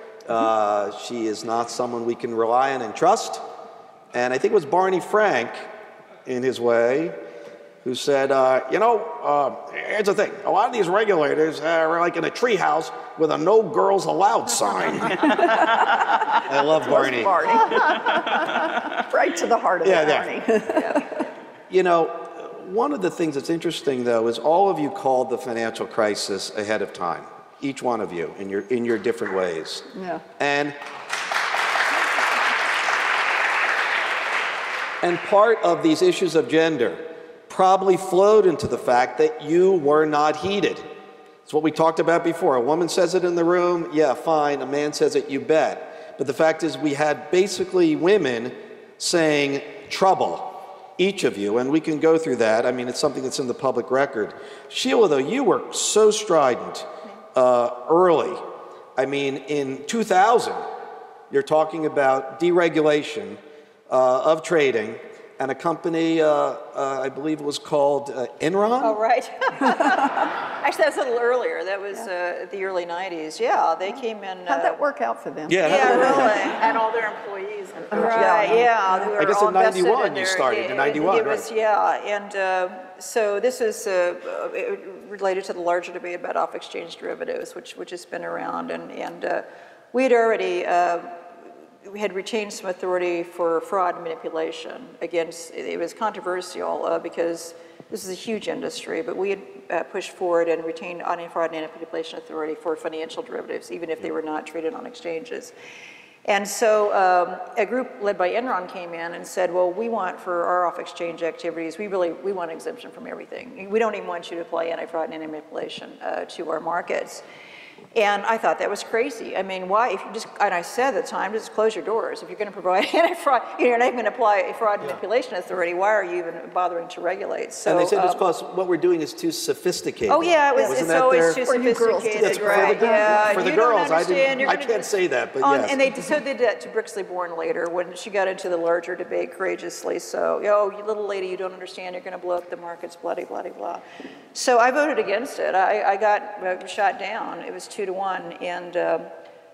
She is not someone we can rely on and trust. And I think it was Barney Frank, in his way, who said, here's the thing. A lot of these regulators are like in a treehouse with a no girls allowed sign. I love Barney. Right to the heart of it, Barney. One of the things that's interesting, though, is all of you called the financial crisis ahead of time. Each one of you, in your different ways. Yeah. And part of these issues of gender probably flowed into the fact that you were not heeded. It's what we talked about before. A woman says it in the room, yeah, fine. A man says it, you bet. But the fact is we had basically women saying trouble, each of you, and we can go through that. I mean, it's something that's in the public record. Sheila, though, you were so strident early. I mean, in 2000, you're talking about deregulation of trading, and a company, I believe it was called Enron? Oh, right. Actually, that was a little earlier. That was the early 90s. Yeah, they came in. How'd that work out for them? Yeah, really. And all their employees. Right, yeah. I guess in 91 you started, in 91, it was, right? Yeah, and so this is related to the larger debate about off-exchange derivatives, which has been around, and we had already, we had retained some authority for fraud and manipulation against, it was controversial because this is a huge industry, but we had pushed forward and retained anti-fraud and manipulation authority for financial derivatives, even if they were not traded on exchanges. And so a group led by Enron came in and said, well, we want for our off-exchange activities, we want exemption from everything. We don't even want you to apply anti-fraud and anti-manipulation to our markets. And I thought that was crazy. I mean, why, if you just, and I said at the time, just close your doors. If you're going to provide anti-fraud, you're not even going to apply a fraud manipulation authority, why are you even bothering to regulate? So, and they said it's because what we're doing is too sophisticated. Oh yeah, it's always too sophisticated, right? Yeah, for the girls, I can't say that, but yes. And they did that to Brixley Bourne later when she got into the larger debate courageously. So, you little lady, you don't understand, you're going to blow up the markets, blah, blah, blah, blah. So I voted against it. I got shot down. It was 2-1, and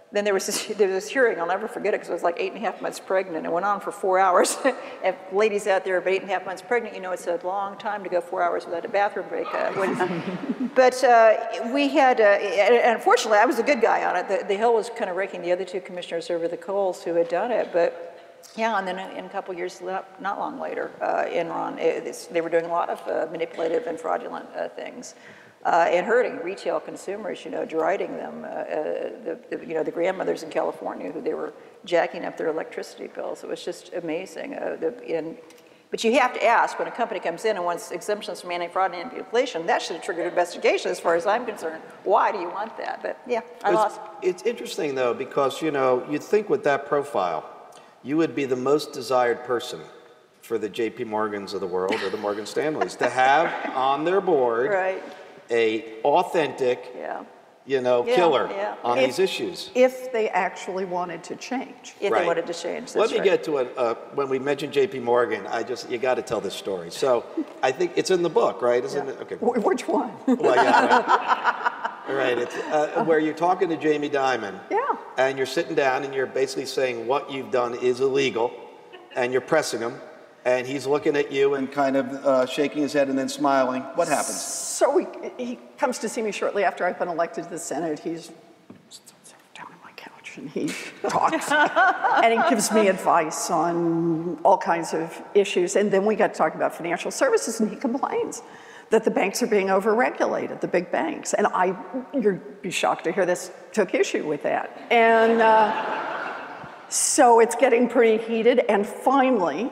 then there was this hearing, I'll never forget it, because I was like 8.5 months pregnant. It went on for 4 hours. If ladies out there are 8.5 months pregnant, you know it's a long time to go 4 hours without a bathroom break. But we had, and unfortunately, I was a good guy on it. The Hill was kind of raking the other two commissioners over the coals who had done it. But yeah, and then in a couple years, not long later, Enron, they were doing a lot of manipulative and fraudulent things. And hurting retail consumers, you know, deriding them. The grandmothers in California who they were jacking up their electricity bills. It was just amazing. But you have to ask, when a company comes in and wants exemptions from anti-fraud and anti-manipulation, that should have triggered investigation as far as I'm concerned. Why do you want that? But yeah, I lost. It's interesting though, because, you know, you'd think with that profile, you would be the most desired person for the JP Morgans of the world or the Morgan Stanleys to have on their board. Right. A authentic, killer on these issues. If they actually wanted to change. If they wanted to change. Let me get to it. When we mentioned JP Morgan, you got to tell this story. So I think it's in the book, right? Isn't it? Okay. Which one? Well, yeah, right. It's where you're talking to Jamie Dimon. Yeah. And you're sitting down and you're basically saying what you've done is illegal, and you're pressing him. And he's looking at you and kind of shaking his head and then smiling. What happens? So he comes to see me shortly after I've been elected to the Senate. He's down on my couch and he talks. And he gives me advice on all kinds of issues. And then we got to talk about financial services, and he complains that the banks are being overregulated, the big banks. And you'd be shocked to hear this, took issue with that. And so it's getting pretty heated, and finally,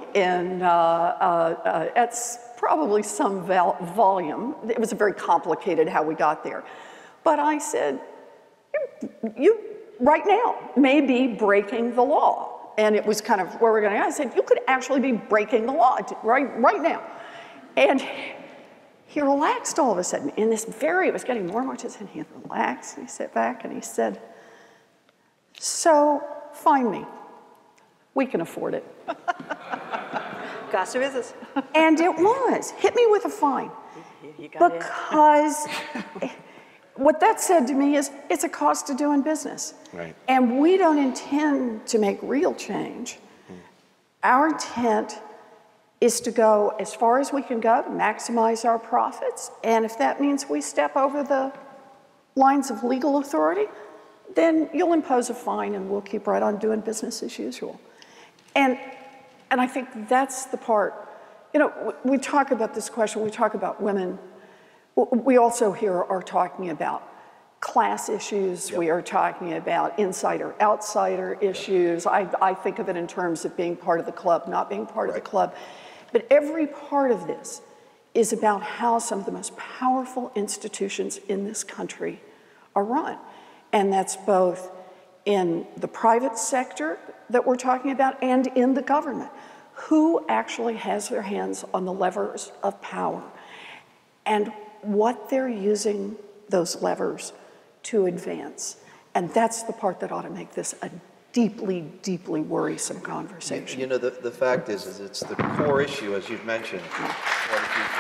it's probably some volume. It was very complicated how we got there. But I said, you right now may be breaking the law. And it was kind of where we're going. I said, you could actually be breaking the law right now. And he relaxed all of a sudden. In this it was getting more and more tense, and he relaxed, and he sat back, and he said, so, find me. We can afford it. Cost of business. And it was. Hit me with a fine. Because what that said to me is, it's a cost of doing business. Right. And we don't intend to make real change. Our intent is to go as far as we can go, to maximize our profits. And if that means we step over the lines of legal authority, then you'll impose a fine and we'll keep right on doing business as usual. And I think that's the part, we talk about this question, we talk about women. We also here are talking about class issues. Yep. We are talking about insider-outsider issues. I think of it in terms of being part of the club, not being part of the club. But every part of this is about how some of the most powerful institutions in this country are run. And that's both in the private sector that we're talking about and in the government. Who actually has their hands on the levers of power and what they're using those levers to advance. And that's the part that ought to make this a deeply, deeply worrisome conversation. The fact is it's the core issue, as you've mentioned, for the future.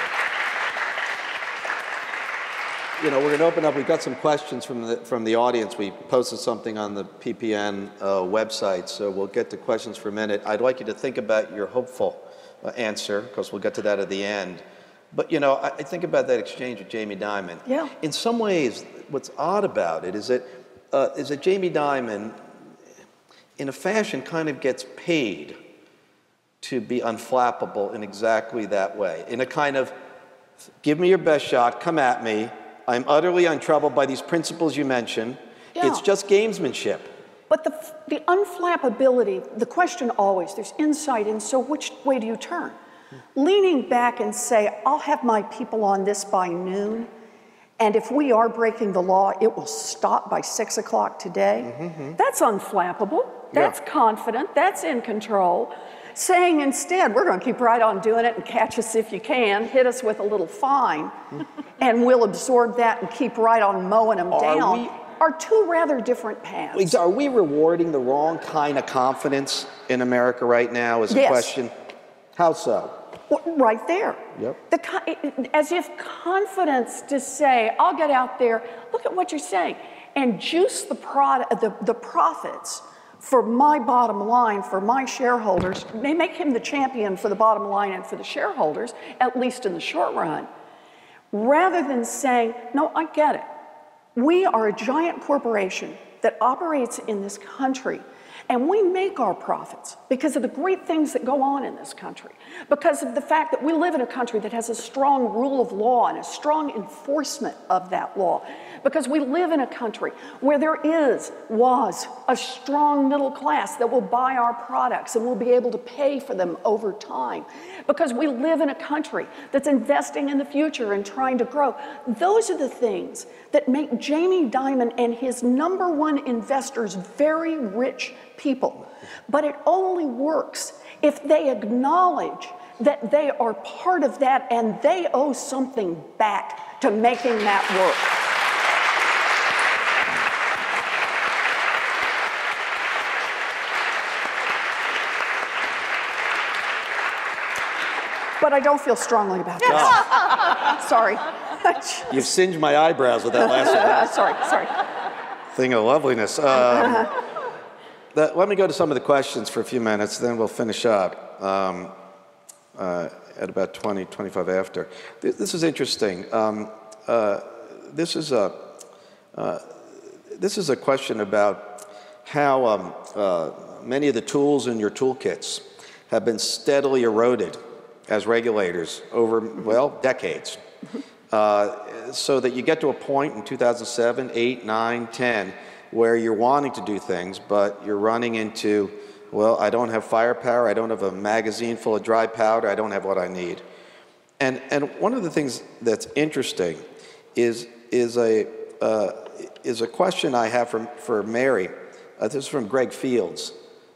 We're going to open up. We've got some questions from the audience. We posted something on the PPN website, so we'll get to questions for a minute. I'd like you to think about your hopeful answer, because we'll get to that at the end. But, I think about that exchange with Jamie Dimon. Yeah. In some ways, what's odd about it is that Jamie Dimon, in a fashion, kind of gets paid to be unflappable in exactly that way. In a kind of, give me your best shot, come at me. I'm utterly untroubled by these principles you mentioned. Yeah. It's just gamesmanship. But the unflappability, the question always, there's insight, and so which way do you turn? Leaning back and say, I'll have my people on this by noon, and if we are breaking the law, it will stop by 6 o'clock today. Mm-hmm. That's unflappable. That's confident. That's in control. Saying instead, we're going to keep right on doing it and catch us if you can, hit us with a little fine, and we'll absorb that and keep right on mowing them down, are two rather different paths. Are we rewarding the wrong kind of confidence in America right now is a question? How so? Right there. Yep. As if confidence to say, I'll get out there, look at what you're saying. and juice the profits for my bottom line, for my shareholders, may make him the champion for the bottom line and for the shareholders, at least in the short run, rather than saying, no, I get it. We are a giant corporation that operates in this country, and we make our profits because of the great things that go on in this country, because of the fact that we live in a country that has a strong rule of law and a strong enforcement of that law, because we live in a country where there was a strong middle class that will buy our products and will be able to pay for them over time, because we live in a country that's investing in the future and trying to grow. Those are the things that make Jamie Dimon and his #1 investors very rich people. But it only works if they acknowledge that they are part of that and they owe something back to making that work. But I don't feel strongly about that. Sorry. You've singed my eyebrows with that last one. Sorry. Thing of loveliness. Let me go to some of the questions for a few minutes, then we'll finish up at about 20, 25 after. This is interesting. This is a question about how many of the tools in your toolkits have been steadily eroded as regulators over, well, decades. So that you get to a point in 2007, 8, 9, 10, where you're wanting to do things, but you're running into, well, I don't have firepower, I don't have a magazine full of dry powder, I don't have what I need. And one of the things that's interesting is a question I have for Mary. This is from Greg Fields.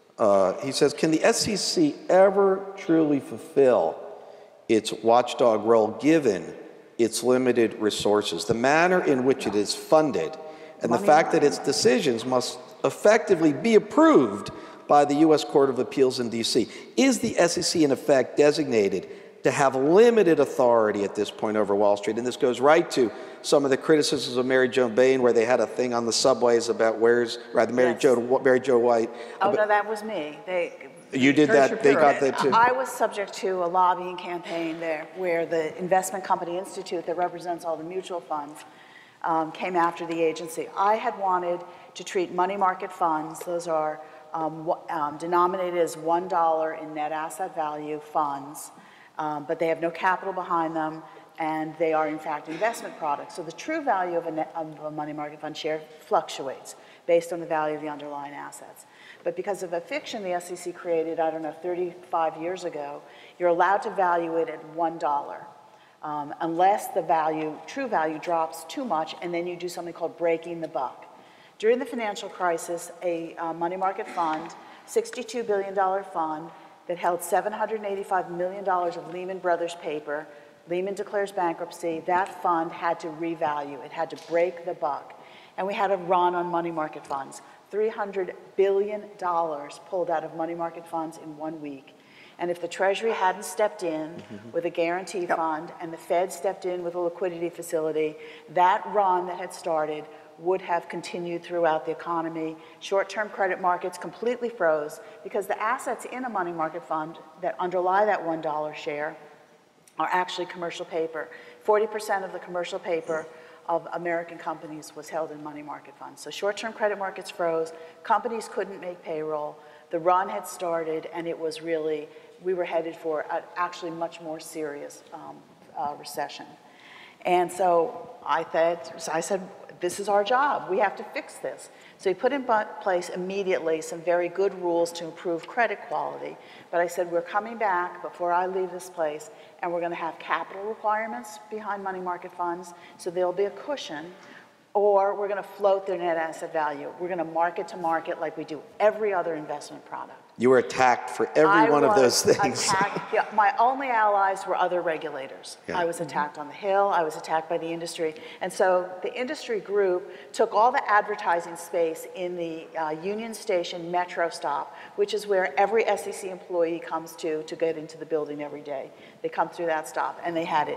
He says, can the SEC ever truly fulfill its watchdog role given its limited resources, the manner in which it is funded, and the fact that its decisions must effectively be approved by the U.S. Court of Appeals in D.C.? Is the SEC, in effect, designated to have limited authority at this point over Wall Street? And this goes right to some of the criticisms of Mary Jo Bain, where they had a thing on the subways about Mary Jo White. Oh, no, that was me. You did that, they got that too. I was subject to a lobbying campaign there where the Investment Company Institute that represents all the mutual funds came after the agency. I had wanted to treat money market funds, those are denominated as $1 in net asset value funds, but they have no capital behind them, and they are in fact investment products. So the true value of a money market fund share fluctuates based on the value of the underlying assets. But because of a fiction the SEC created, I don't know, 35 years ago, you're allowed to value it at $1. Unless the true value drops too much, and then you do something called breaking the buck. During the financial crisis, a money market fund, $62 billion fund that held $785 million of Lehman Brothers paper, Lehman declares bankruptcy, that fund had to revalue, it had to break the buck. And we had a run on money market funds. $300 billion pulled out of money market funds in 1 week. And if the Treasury hadn't stepped in with a guarantee fund and the Fed stepped in with a liquidity facility, that run that had started would have continued throughout the economy. Short-term credit markets completely froze because the assets in a money market fund that underlie that $1 share are actually commercial paper. 40% of the commercial paper of American companies was held in money market funds. So short-term credit markets froze, companies couldn't make payroll, the run had started, and it was really, we were headed for actually much more serious recession. And so I said, this is our job, we have to fix this. So we put in place immediately some very good rules to improve credit quality. But I said, we're coming back before I leave this place, and we're going to have capital requirements behind money market funds, so there'll be a cushion, or we're going to float their net asset value. We're going to market to market like we do every other investment product. You were attacked for every one of those things. Yeah, my only allies were other regulators. Yeah. I was attacked on the Hill, I was attacked by the industry. And so the industry group took all the advertising space in the Union Station Metro stop, which is where every SEC employee comes to get into the building every day. They come through that stop, and they had it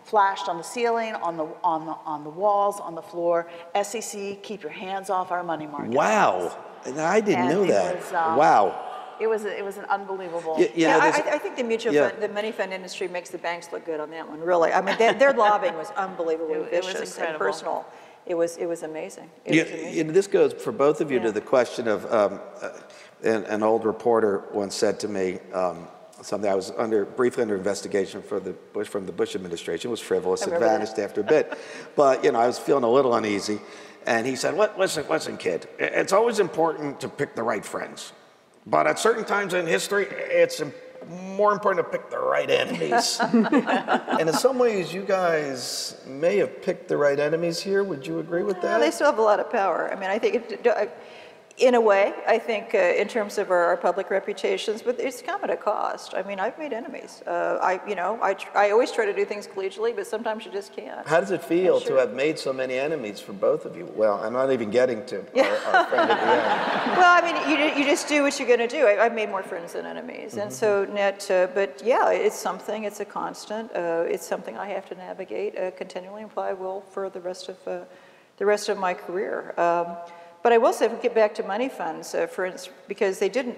flashed on the ceiling, on the walls, on the floor. SEC, keep your hands off our money market. Wow, I didn't know that. Wow. It was an unbelievable. I think the mutual fund, the money fund industry makes the banks look good on that one. Really, I mean, their lobbying was unbelievably vicious and personal. It was amazing. It was amazing. This goes for both of you to the question of an old reporter once said to me something. I was briefly under investigation from the Bush administration. It was frivolous. It vanished after a bit, but I was feeling a little uneasy, and he said, "Listen, kid. It's always important to pick the right friends. But at certain times in history, it's more important to pick the right enemies." And in some ways, you guys may have picked the right enemies here. Would you agree with that? They still have a lot of power. I mean, I think, in a way, I think in terms of our public reputations, but it's come at a cost. I mean, I've made enemies. I always try to do things collegially, but sometimes you just can't. How does it feel to have made so many enemies for both of you? Well, I'm not even getting to our friend at the end. Well, I mean, you just do what you're going to do. I've made more friends than enemies, and so but yeah, it's something. It's a constant. It's something I have to navigate continually, and probably will for the rest of my career. But I will say, if we get back to money funds, for instance, because they didn't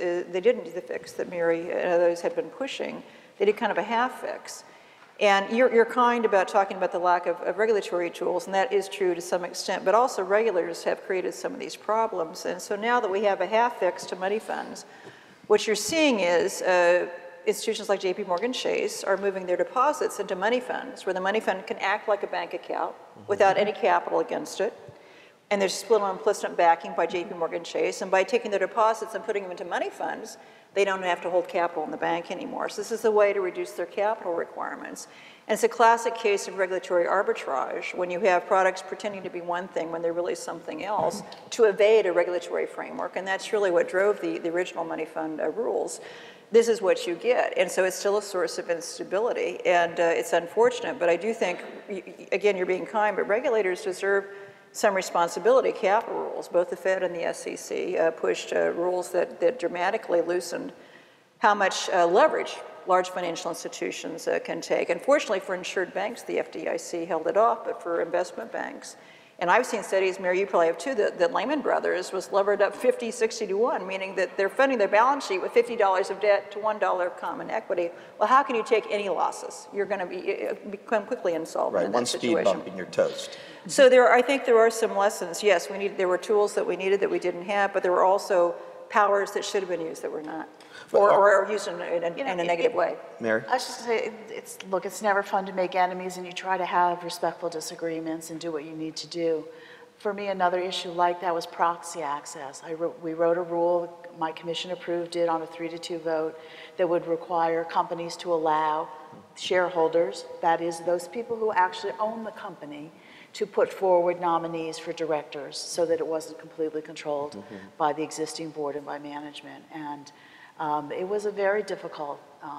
do the fix that Mary and others had been pushing. They did kind of a half fix. And you're kind about talking about the lack of regulatory tools, and that is true to some extent, but also regulators have created some of these problems. And so now that we have a half fix to money funds, what you're seeing is institutions like JP Morgan Chase are moving their deposits into money funds, where the money fund can act like a bank account without any capital against it. And there's split on implicit backing by JP Morgan Chase, and by taking their deposits and putting them into money funds, they don't have to hold capital in the bank anymore. So this is a way to reduce their capital requirements. And it's a classic case of regulatory arbitrage, when you have products pretending to be one thing when they're really something else, to evade a regulatory framework, and that's really what drove the original money fund rules. This is what you get, and so it's still a source of instability, and it's unfortunate, but I do think, again, you're being kind, but regulators deserve some responsibility. Capital rules, both the Fed and the SEC pushed rules that dramatically loosened how much leverage large financial institutions can take. Unfortunately for insured banks, the FDIC held it off, but for investment banks, and I've seen studies, Mary, you probably have too, that Lehman Brothers was levered up 50, 60 to 1, meaning that they're funding their balance sheet with $50 of debt to $1 of common equity. Well, how can you take any losses? You're going to become quickly insolvent in that situation. Right, one speed bump and you're toast. So I think there are some lessons. Yes, there were tools that we needed that we didn't have, but there were also powers that should have been used that were not, or used in a negative way. Mary? I was just going to say, it's never fun to make enemies, and you try to have respectful disagreements and do what you need to do. For me, another issue like that was proxy access. We wrote a rule, my commission approved it on a 3-2 vote, that would require companies to allow shareholders, that is, those people who actually own the company, to put forward nominees for directors so that it wasn't completely controlled by the existing board and by management. And it was a very difficult,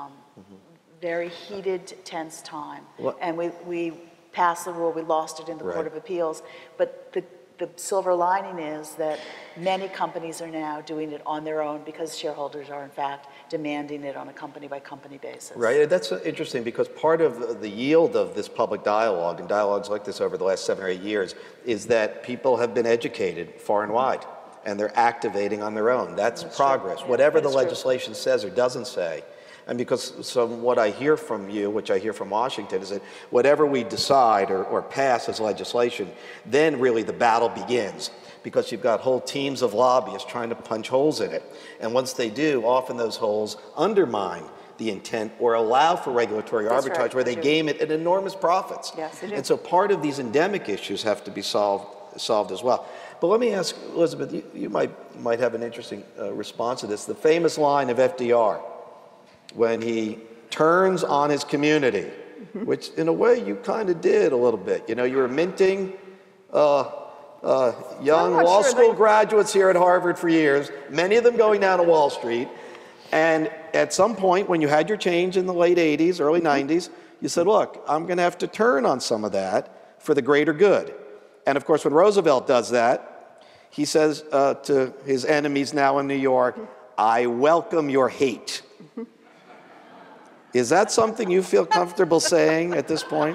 very heated, tense time. And we passed the rule, we lost it in the Court of Appeals, but the silver lining is that many companies are now doing it on their own because shareholders are in fact demanding it on a company-by-company basis. Right, that's interesting because part of the yield of this public dialogue and dialogues like this over the last 7 or 8 years is that people have been educated far and wide and they're activating on their own. That's progress, whatever the legislation says or doesn't say. And because what I hear from you, which I hear from Washington, is that whatever we decide or pass as legislation, then really the battle begins. Because you've got whole teams of lobbyists trying to punch holes in it. And once they do, often those holes undermine the intent or allow for regulatory arbitrage where they game it at enormous profits. Yes, they do. And so part of these endemic issues have to be solved as well. But let me ask, Elizabeth, you might have an interesting response to this. The famous line of FDR, when he turns on his community, which in a way you kind of did a little bit. You know, you were minting young law school graduates here at Harvard for years, many of them going down to Wall Street. And at some point, when you had your change in the late 80s, early 90s, you said, look, I'm going to have to turn on some of that for the greater good. And of course, when Roosevelt does that, he says to his enemies now in New York, I welcome your hate. Is that something you feel comfortable saying at this point?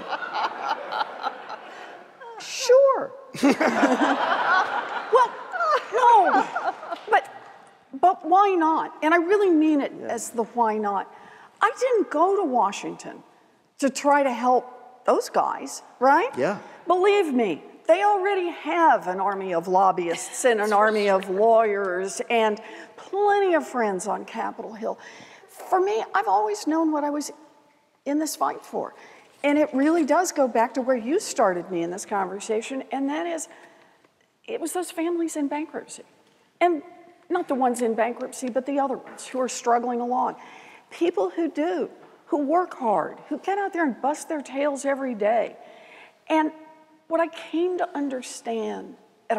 Sure. Well, no, but why not? And I really mean it as the why not. I didn't go to Washington to try to help those guys, right? Yeah. Believe me, they already have an army of lobbyists and an army of lawyers and plenty of friends on Capitol Hill. For me, I've always known what I was in this fight for. And it really does go back to where you started me in this conversation, and that is, it was those families in bankruptcy. And not the ones in bankruptcy, but the other ones who are struggling along. People who work hard, who get out there and bust their tails every day. And what I came to understand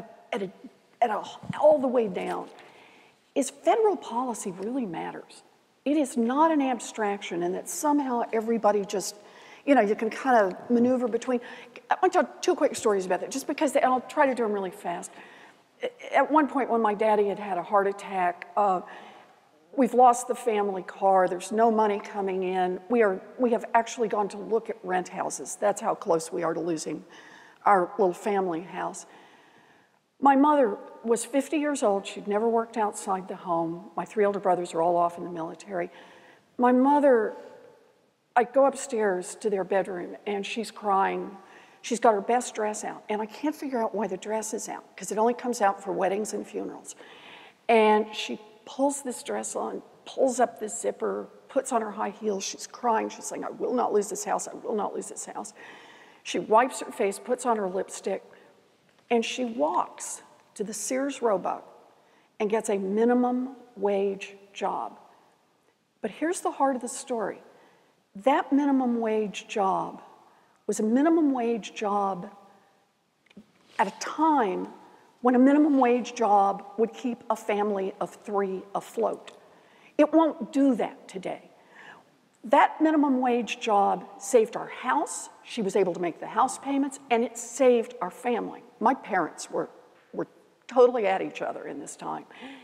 all the way down is federal policy really matters. It is not an abstraction, and that somehow everybody just, you can kind of maneuver between. I want to tell 2 quick stories about that, just because, and I'll try to do them really fast. At one point when my daddy had a heart attack, we've lost the family car, there's no money coming in. We have actually gone to look at rent houses. That's how close we are to losing our little family house. My mother was 50 years old. She'd never worked outside the home. My 3 older brothers are all off in the military. My mother, I go upstairs to their bedroom and she's crying. She's got her best dress out, and I can't figure out why the dress is out, because it only comes out for weddings and funerals. And she pulls this dress on, pulls up the zipper, puts on her high heels. She's crying. She's saying, I will not lose this house. I will not lose this house. She wipes her face, puts on her lipstick, and she walks to the Sears Roebuck and gets a minimum wage job. But here's the heart of the story. That minimum wage job was a minimum wage job at a time when a minimum wage job would keep a family of 3 afloat. It won't do that today. That minimum wage job saved our house. She was able to make the house payments, and it saved our family. My parents were totally at each other in this time.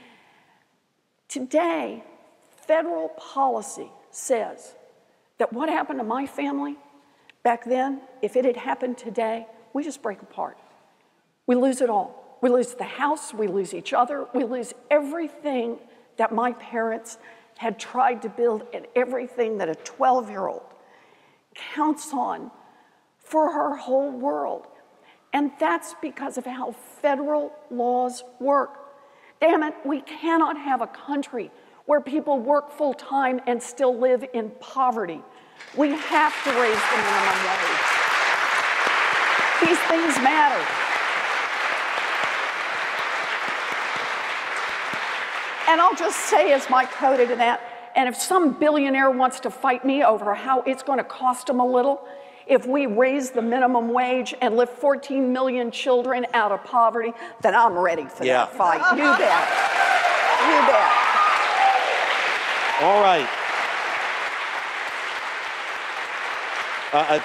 Today, federal policy says that what happened to my family back then, if it had happened today, we just break apart. We lose it all. We lose the house, we lose each other, we lose everything that my parents had tried to build and everything that a 12-year-old counts on for her whole world. And that's because of how federal laws work. Damn it, we cannot have a country where people work full-time and still live in poverty. We have to raise the minimum wage. These things matter. And I'll just say as my coda to that, and if some billionaire wants to fight me over how it's going to cost them a little, if we raise the minimum wage and lift 14 million children out of poverty, then I'm ready for that fight. You bet. You bet. All right. I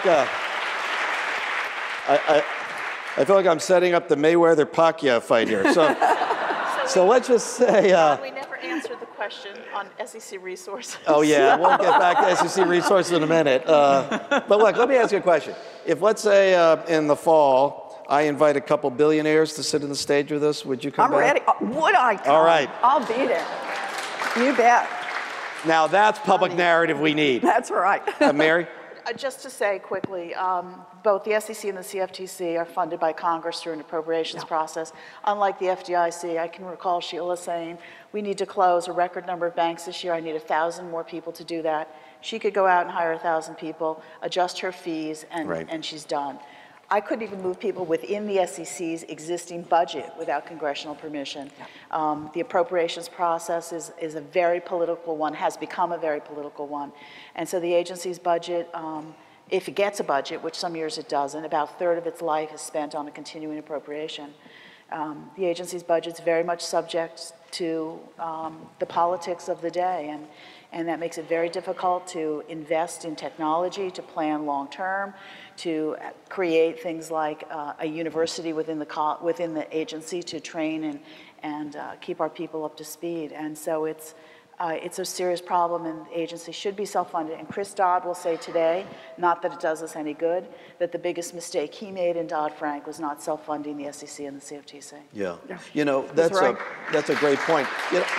feel like I'm setting up the Mayweather-Pacquiao fight here. So let's just say... we never answered the question on SEC resources. Oh, yeah, we'll get back to SEC resources in a minute. But look, let me ask you a question. If, let's say, in the fall, I invite a couple billionaires to sit on the stage with us, would you come back? I'm ready. Would I come? All right. I'll be there. You bet. Now, that's public narrative we need. That's right. Mary? Just to say quickly, both the SEC and the CFTC are funded by Congress through an appropriations process. Unlike the FDIC, I can recall Sheila saying, we need to close a record number of banks this year. I need 1,000 more people to do that. She could go out and hire 1,000 people, adjust her fees, and she's done. I couldn't even move people within the SEC's existing budget without congressional permission. The appropriations process is a very political one, has become a very political one. And so the agency's budget, if it gets a budget, which some years it doesn't, about a third of its life is spent on a continuing appropriation. The agency's budget's very much subject to the politics of the day, and that makes it very difficult to invest in technology, to plan long-term, to create things like a university within the agency to train and keep our people up to speed. And so it's It's a serious problem, and the agency should be self-funded. And Chris Dodd will say today, not that it does us any good, that the biggest mistake he made in Dodd-Frank was not self-funding the SEC and the CFTC. Yeah. You know, that's right. that's a great point. You know,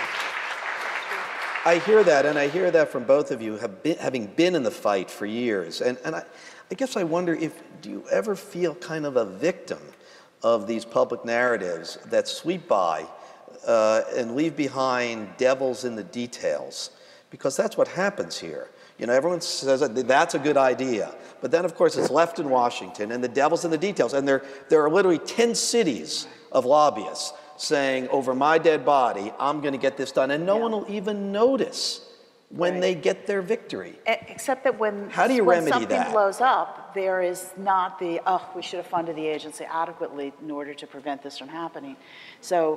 I hear that, and I hear that from both of you, having been in the fight for years. And I guess I wonder do you ever feel kind of a victim of these public narratives that sweep by and leave behind devils in the details? Because that's what happens here. You know, everyone says that's a good idea. But then, of course, it's left in Washington, and the devil's in the details. And there are literally 10 cities of lobbyists saying, over my dead body, I'm going to get this done. And no one will even notice when they get their victory. Except that when something blows up, there is not the, oh, we should have funded the agency adequately in order to prevent this from happening. So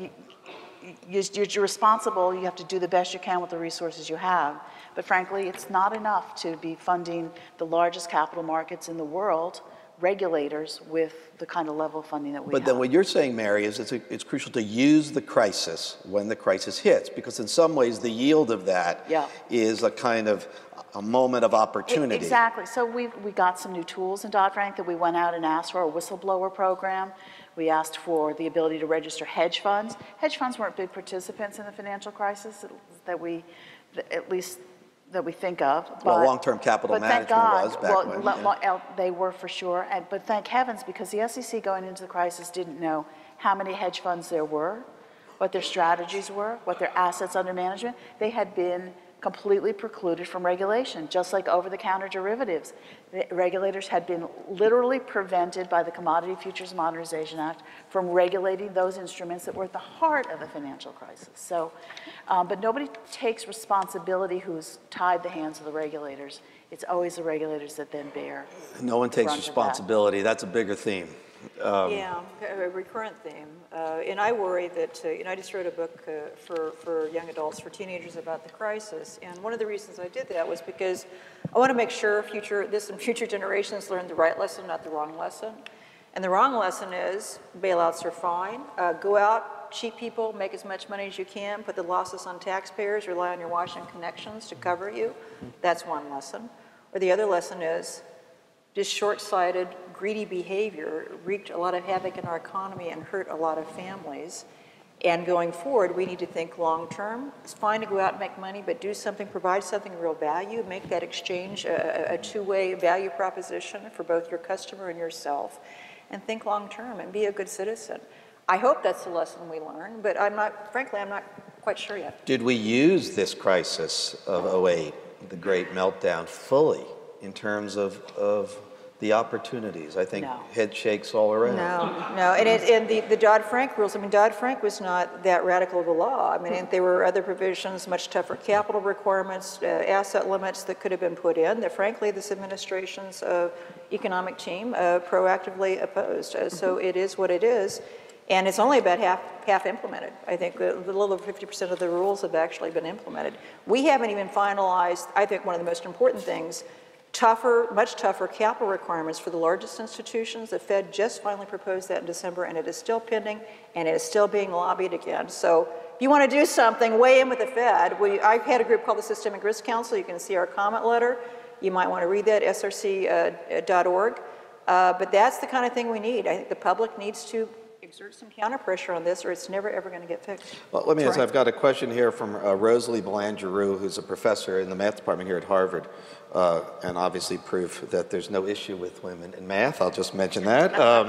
you're responsible. You have to do the best you can with the resources you have. But frankly, it's not enough to be funding the largest capital markets in the world, regulators, with the kind of level of funding that we have. But then what you're saying, Mary, is it's crucial to use the crisis when the crisis hits, because in some ways the yield of that is a kind of a moment of opportunity. Exactly. So we got some new tools in Dodd-Frank that we went out and asked for, a whistleblower program. We asked for the ability to register hedge funds. Hedge funds weren't big participants in the financial crisis that we think of. Well, long-term capital management was back when. They were for sure. But thank heavens, because the SEC going into the crisis didn't know how many hedge funds there were, what their strategies were, what their assets under management. They had been completely precluded from regulation, just like over-the-counter derivatives. The regulators had been literally prevented by the Commodity Futures Modernization Act from regulating those instruments that were at the heart of the financial crisis. So, but nobody takes responsibility who's tied the hands of the regulators. It's always the regulators that then bear. No one takes responsibility. That's a bigger theme. Yeah, a recurrent theme. And I worry that, I just wrote a book for young adults, for teenagers, about the crisis. And one of the reasons I did that was because I want to make sure future generations learn the right lesson, not the wrong lesson. And the wrong lesson is bailouts are fine. Go out, cheat people, make as much money as you can, put the losses on taxpayers, rely on your Washington connections to cover you. That's one lesson. Or the other lesson is just short-sighted, greedy behavior wreaked a lot of havoc in our economy and hurt a lot of families. And going forward, we need to think long-term. It's fine to go out and make money, but do something, provide something of real value, make that exchange a two-way value proposition for both your customer and yourself, and think long-term and be a good citizen. I hope that's the lesson we learn, but frankly, I'm not quite sure yet. Did we use this crisis of 2008, the great meltdown, fully in terms of the opportunities? I think head shakes all around. No, and the Dodd-Frank rules, Dodd-Frank was not that radical of a law. There were other provisions, much tougher capital requirements, asset limits that could have been put in that, frankly, this administration's economic team proactively opposed. So it is what it is. And it's only about half implemented. I think a little over 50% of the rules have actually been implemented. We haven't even finalized, I think, one of the most important things, much tougher capital requirements for the largest institutions. The Fed just finally proposed that in December, and it is still pending, and it is still being lobbied again. So if you want to do something, weigh in with the Fed. I've had a group called the Systemic Risk Council. You can see our comment letter. You might want to read that, src.org. But that's the kind of thing we need. I think the public needs to exert some counter pressure on this, or it's never ever going to get fixed. Well, let me ask, I've got a question here from Rosalie Belanger-Roux, who's a professor in the math department here at Harvard, and obviously proof that there's no issue with women in math. I'll just mention that.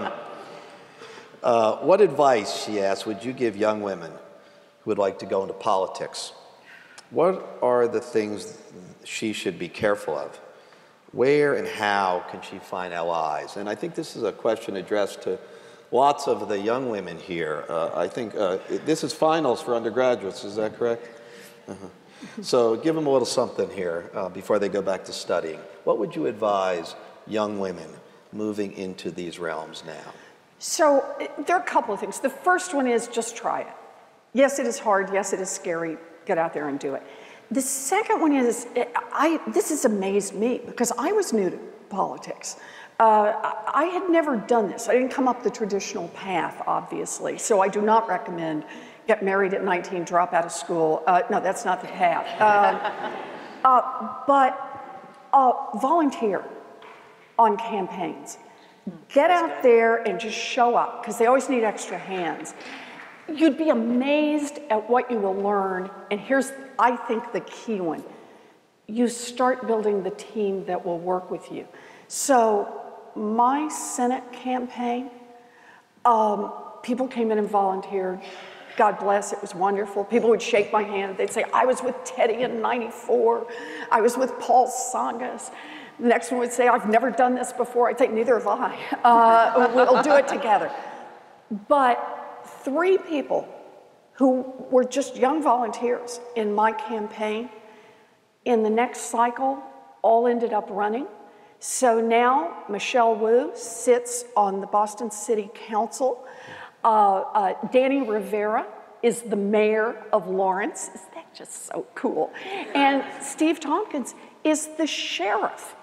What advice, she asked, would you give young women who would like to go into politics? What are the things she should be careful of? Where and how can she find allies? And I think this is a question addressed to lots of the young women here. I think this is finals for undergraduates, is that correct? So give them a little something here before they go back to studying. What would you advise young women moving into these realms now? So there are a couple of things. The first one is just try it. Yes, it is hard. Yes, it is scary. Get out there and do it. The second one is, this has amazed me because I was new to politics. I had never done this. I didn't come up the traditional path, obviously, so I do not recommend get married at 19, drop out of school. No, that's not the path. Volunteer on campaigns. Get out there and just show up, because they always need extra hands. You'd be amazed at what you will learn, and here's, I think, the key one. You start building the team that will work with you. So my Senate campaign, people came in and volunteered. God bless, it was wonderful. People would shake my hand. They'd say, I was with Teddy in '94. I was with Paul Sangas. The next one would say, I've never done this before. I'd say, neither have I. We'll do it together. But 3 people who were just young volunteers in my campaign, in the next cycle, all ended up running. So now Michelle Wu sits on the Boston City Council. Danny Rivera is the mayor of Lawrence. Isn't that just so cool? And Steve Tompkins is the sheriff.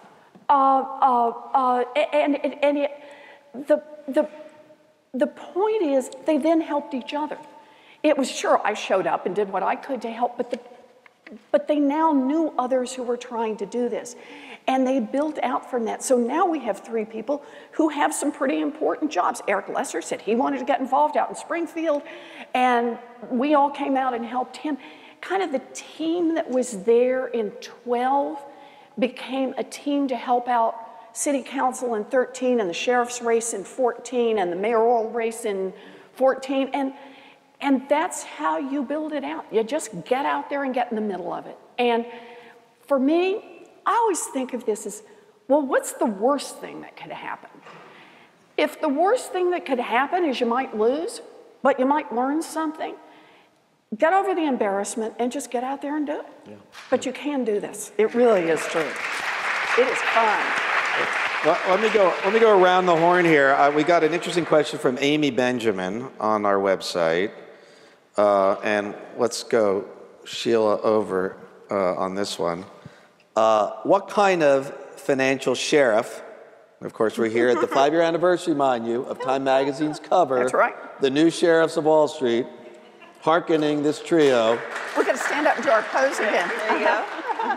The point is, they then helped each other. It was, sure, I showed up and did what I could to help, but they now knew others who were trying to do this. And they built out from that. So now we have 3 people who have some pretty important jobs. Eric Lesser said he wanted to get involved out in Springfield, and we all came out and helped him. Kind of the team that was there in 12 became a team to help out city council in 13, and the sheriff's race in 14, and the mayoral race in 14. And that's how you build it out. You just get out there and get in the middle of it. And for me, I always think of this as, well, what's the worst thing that could happen? If the worst thing that could happen is you might lose, but you might learn something, get over the embarrassment and just get out there and do it. Yeah. But you can do this. It really is true. It is fun. Well, let me go around the horn here. We got an interesting question from Amy Benjamin on our website. And let's go, Sheila, over on this one. What kind of financial sheriff, of course we're here at the 5-year anniversary, mind you, of Time Magazine's cover. That's right. The new sheriffs of Wall Street, hearkening this trio. We're going to stand up and do our pose again. There you go.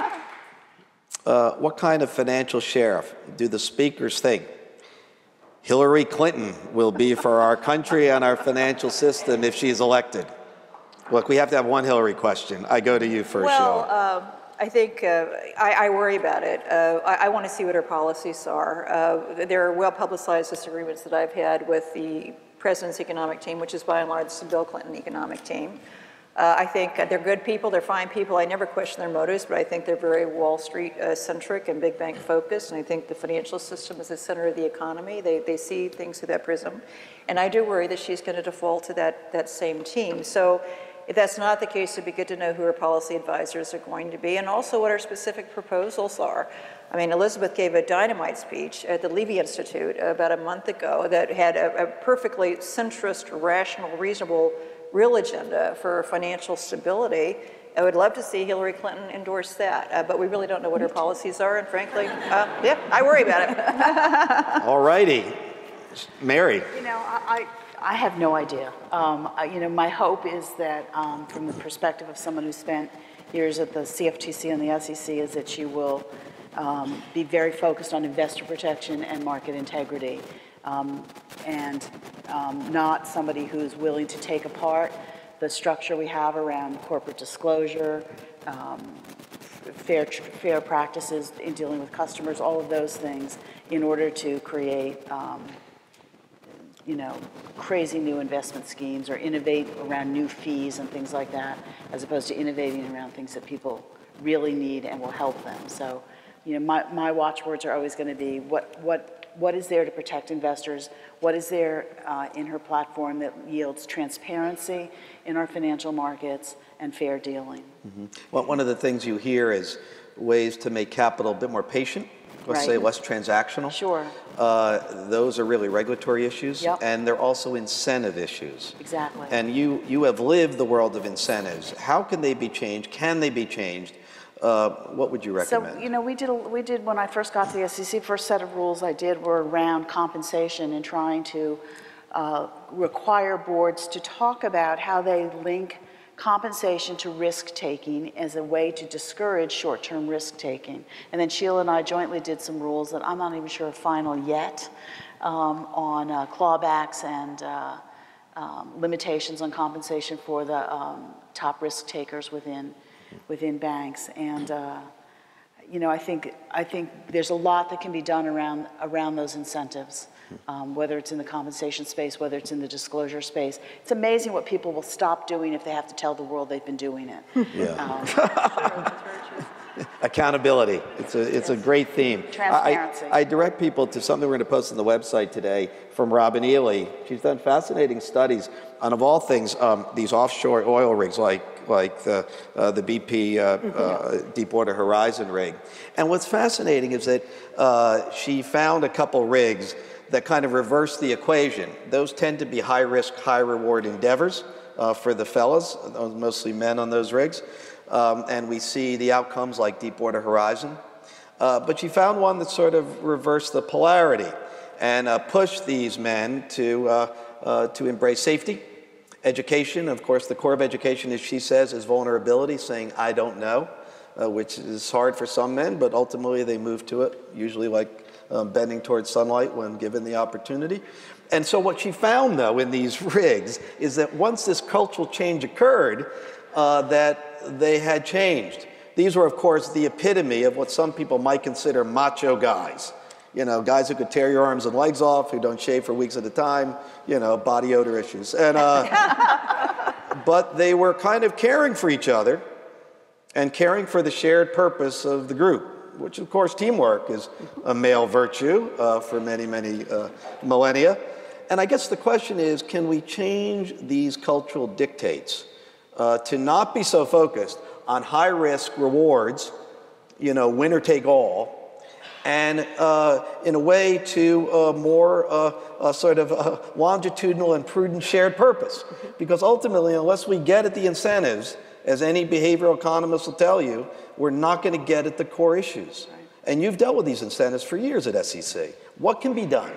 What kind of financial sheriff do the speakers think Hillary Clinton will be for our country and our financial system if she's elected? Look, we have to have one Hillary question. I go to you first, Sheila. Well, I think I worry about it. I want to see what her policies are. There are well-publicized disagreements that I've had with the president's economic team, which is by and large the Bill Clinton economic team. I think they're good people, they're fine people. I never question their motives, but I think they're very Wall Street centric and big bank focused, and I think the financial system is the center of the economy. They see things through that prism. And I do worry that she's going to default to that same team. So if that's not the case, it'd be good to know who her policy advisors are going to be and also what her specific proposals are. I mean, Elizabeth gave a dynamite speech at the Levy Institute about a month ago that had a perfectly centrist, rational, reasonable, real agenda for financial stability. I would love to see Hillary Clinton endorse that, but we really don't know what her policies are, and frankly, yeah, I worry about it. All righty. Mary. You know, I have no idea. You know, my hope is that from the perspective of someone who spent years at the CFTC and the SEC is that she will be very focused on investor protection and market integrity. And not somebody who's willing to take apart the structure we have around corporate disclosure, fair practices in dealing with customers, all of those things in order to create, you know, crazy new investment schemes or innovate around new fees and things like that, as opposed to innovating around things that people really need and will help them. So, you know, my watchwords are always going to be what is there to protect investors? What is there in her platform that yields transparency in our financial markets and fair dealing? Mm-hmm. Well, one of the things you hear is ways to make capital a bit more patient, let's say less transactional. Sure. Those are really regulatory issues, yep. And they're also incentive issues. Exactly. And you have lived the world of incentives. How can they be changed? Can they be changed? What would you recommend? So, you know, we did when I first got to the SEC, first set of rules I did were around compensation and trying to require boards to talk about how they link compensation to risk-taking as a way to discourage short-term risk-taking. And then Sheila and I jointly did some rules that I'm not even sure are final yet on clawbacks and limitations on compensation for the top risk takers within banks. And you know, I think there's a lot that can be done around those incentives, whether it's in the compensation space, whether it's in the disclosure space. It's amazing what people will stop doing if they have to tell the world they've been doing it. Yeah. Accountability. It's a great theme. Transparency. I direct people to something we're going to post on the website today from Robin Ely. She's done fascinating studies on, of all things, these offshore oil rigs like the BP Deepwater Horizon rig. And what's fascinating is that she found a couple rigs that kind of reverse the equation. Those tend to be high-risk, high-reward endeavors for the fellas, mostly men on those rigs. And we see the outcomes like Deepwater Horizon. But she found one that sort of reversed the polarity and pushed these men to embrace safety, education. Of course, the core of education, as she says, is vulnerability, saying, I don't know, which is hard for some men, but ultimately they move to it, usually like bending towards sunlight when given the opportunity. And so what she found, though, in these rigs is that once this cultural change occurred, that they had changed. These were, of course, the epitome of what some people might consider macho guys. You know, guys who could tear your arms and legs off, who don't shave for weeks at a time, you know, body odor issues. And, but they were kind of caring for each other and caring for the shared purpose of the group, which, of course, teamwork is a male virtue for many, many millennia. And I guess the question is, can we change these cultural dictates to not be so focused on high-risk rewards, you know, winner take all, and in a way to more sort of longitudinal and prudent shared purpose. Because ultimately, unless we get at the incentives, as any behavioral economist will tell you, we're not going to get at the core issues. And you've dealt with these incentives for years at SEC. What can be done?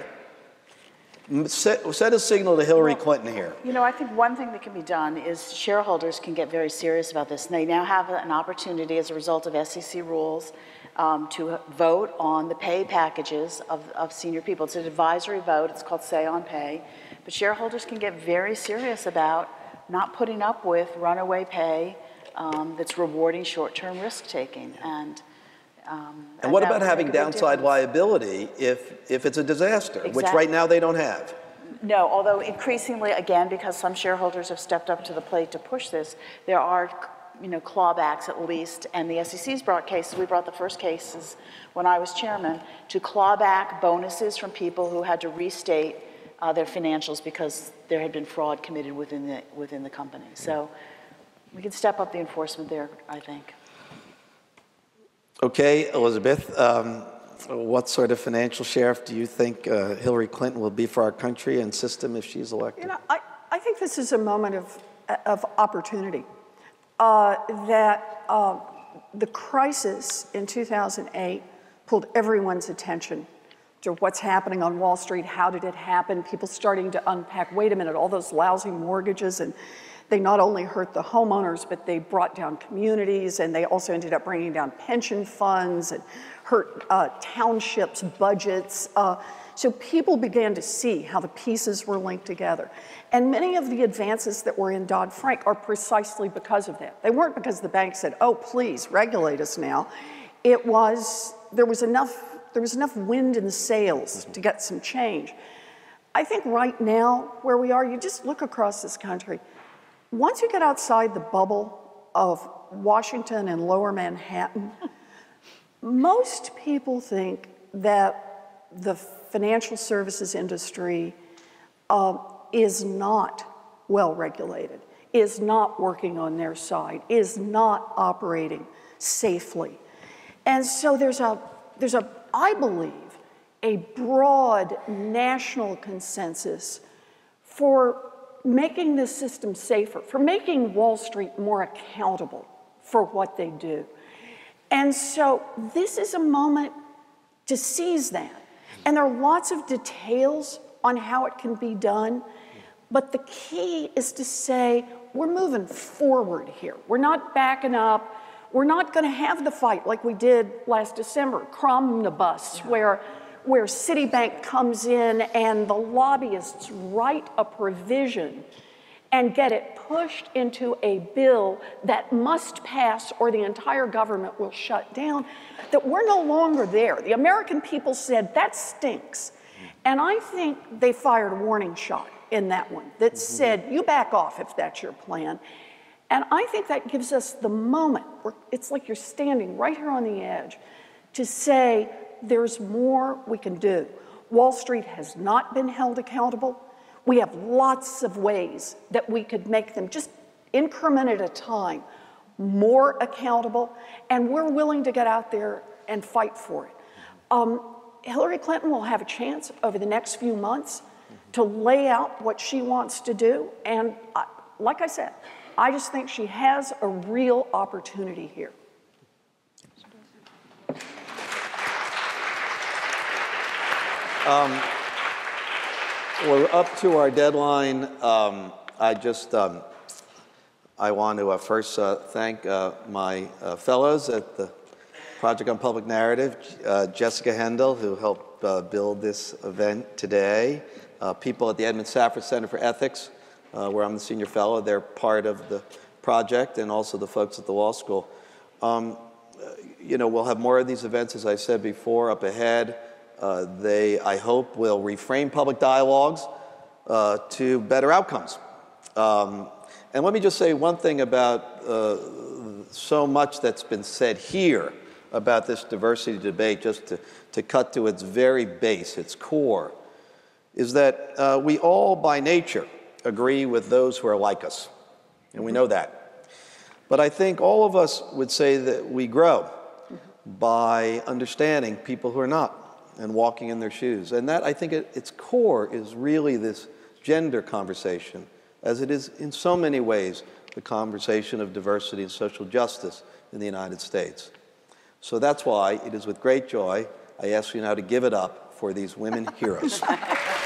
Set a signal to Hillary Clinton here. You know, I think one thing that can be done is shareholders can get very serious about this. And they now have an opportunity as a result of SEC rules to vote on the pay packages of senior people. It's an advisory vote. It's called Say on Pay. But shareholders can get very serious about not putting up with runaway pay that's rewarding short-term risk-taking. And what about having downside liability if it's a disaster, Exactly. which right now they don't have? No, although increasingly, again, because some shareholders have stepped up to the plate to push this, there are, you know, clawbacks at least, and the SEC's brought cases. We brought the first cases when I was chairman to claw back bonuses from people who had to restate their financials because there had been fraud committed within the company. So we can step up the enforcement there, I think. Okay, Elizabeth, what sort of financial sheriff do you think Hillary Clinton will be for our country and system if she's elected? You know, I think this is a moment of opportunity. The crisis in 2008 pulled everyone's attention to what's happening on Wall Street. How did it happen? People starting to unpack, wait a minute, all those lousy mortgages, and they not only hurt the homeowners, but they brought down communities, and they also ended up bringing down pension funds and hurt townships' budgets. So people began to see how the pieces were linked together. And many of the advances that were in Dodd-Frank are precisely because of that. They weren't because the bank said, oh, please, regulate us now. It was, there was enough wind in the sails to get some change. I think right now, where we are, you just look across this country. Once you get outside the bubble of Washington and Lower Manhattan, most people think that the financial services industry is not well regulated, is not working on their side, is not operating safely. And so there's a, I believe, a broad national consensus for making this system safer, for making Wall Street more accountable for what they do. And so this is a moment to seize that. And there are lots of details on how it can be done. But the key is to say, we're moving forward here. We're not backing up. We're not going to have the fight like we did last December, Cromnibus, where Citibank comes in and the lobbyists write a provision and get it pushed into a bill that must pass or the entire government will shut down, that we're no longer there. The American people said, that stinks. And I think they fired a warning shot in that one that said, you back off if that's your plan. And I think that gives us the moment, where it's like you're standing right here on the edge, to say there's more we can do. Wall Street has not been held accountable. We have lots of ways that we could make them, just increment at a time, more accountable, and we're willing to get out there and fight for it. Hillary Clinton will have a chance over the next few months to lay out what she wants to do, and like I said, I just think she has a real opportunity here. We're up to our deadline. I want to first thank my fellows at the Project on Public Narrative, Jessica Hendel, who helped build this event today, people at the Edmund Safra Center for Ethics, where I'm the senior fellow. They're part of the project, and also the folks at the law school. We'll have more of these events, as I said before, up ahead. They, I hope, will reframe public dialogues to better outcomes. And let me just say one thing about so much that's been said here about this diversity debate, just to cut to its very base, its core, is that we all, by nature, agree with those who are like us, and we know that. But I think all of us would say that we grow by understanding people who are not, and walking in their shoes. And that, I think, at its core is really this gender conversation, as it is in so many ways the conversation of diversity and social justice in the United States. So that's why it is with great joy I ask you now to give it up for these women heroes.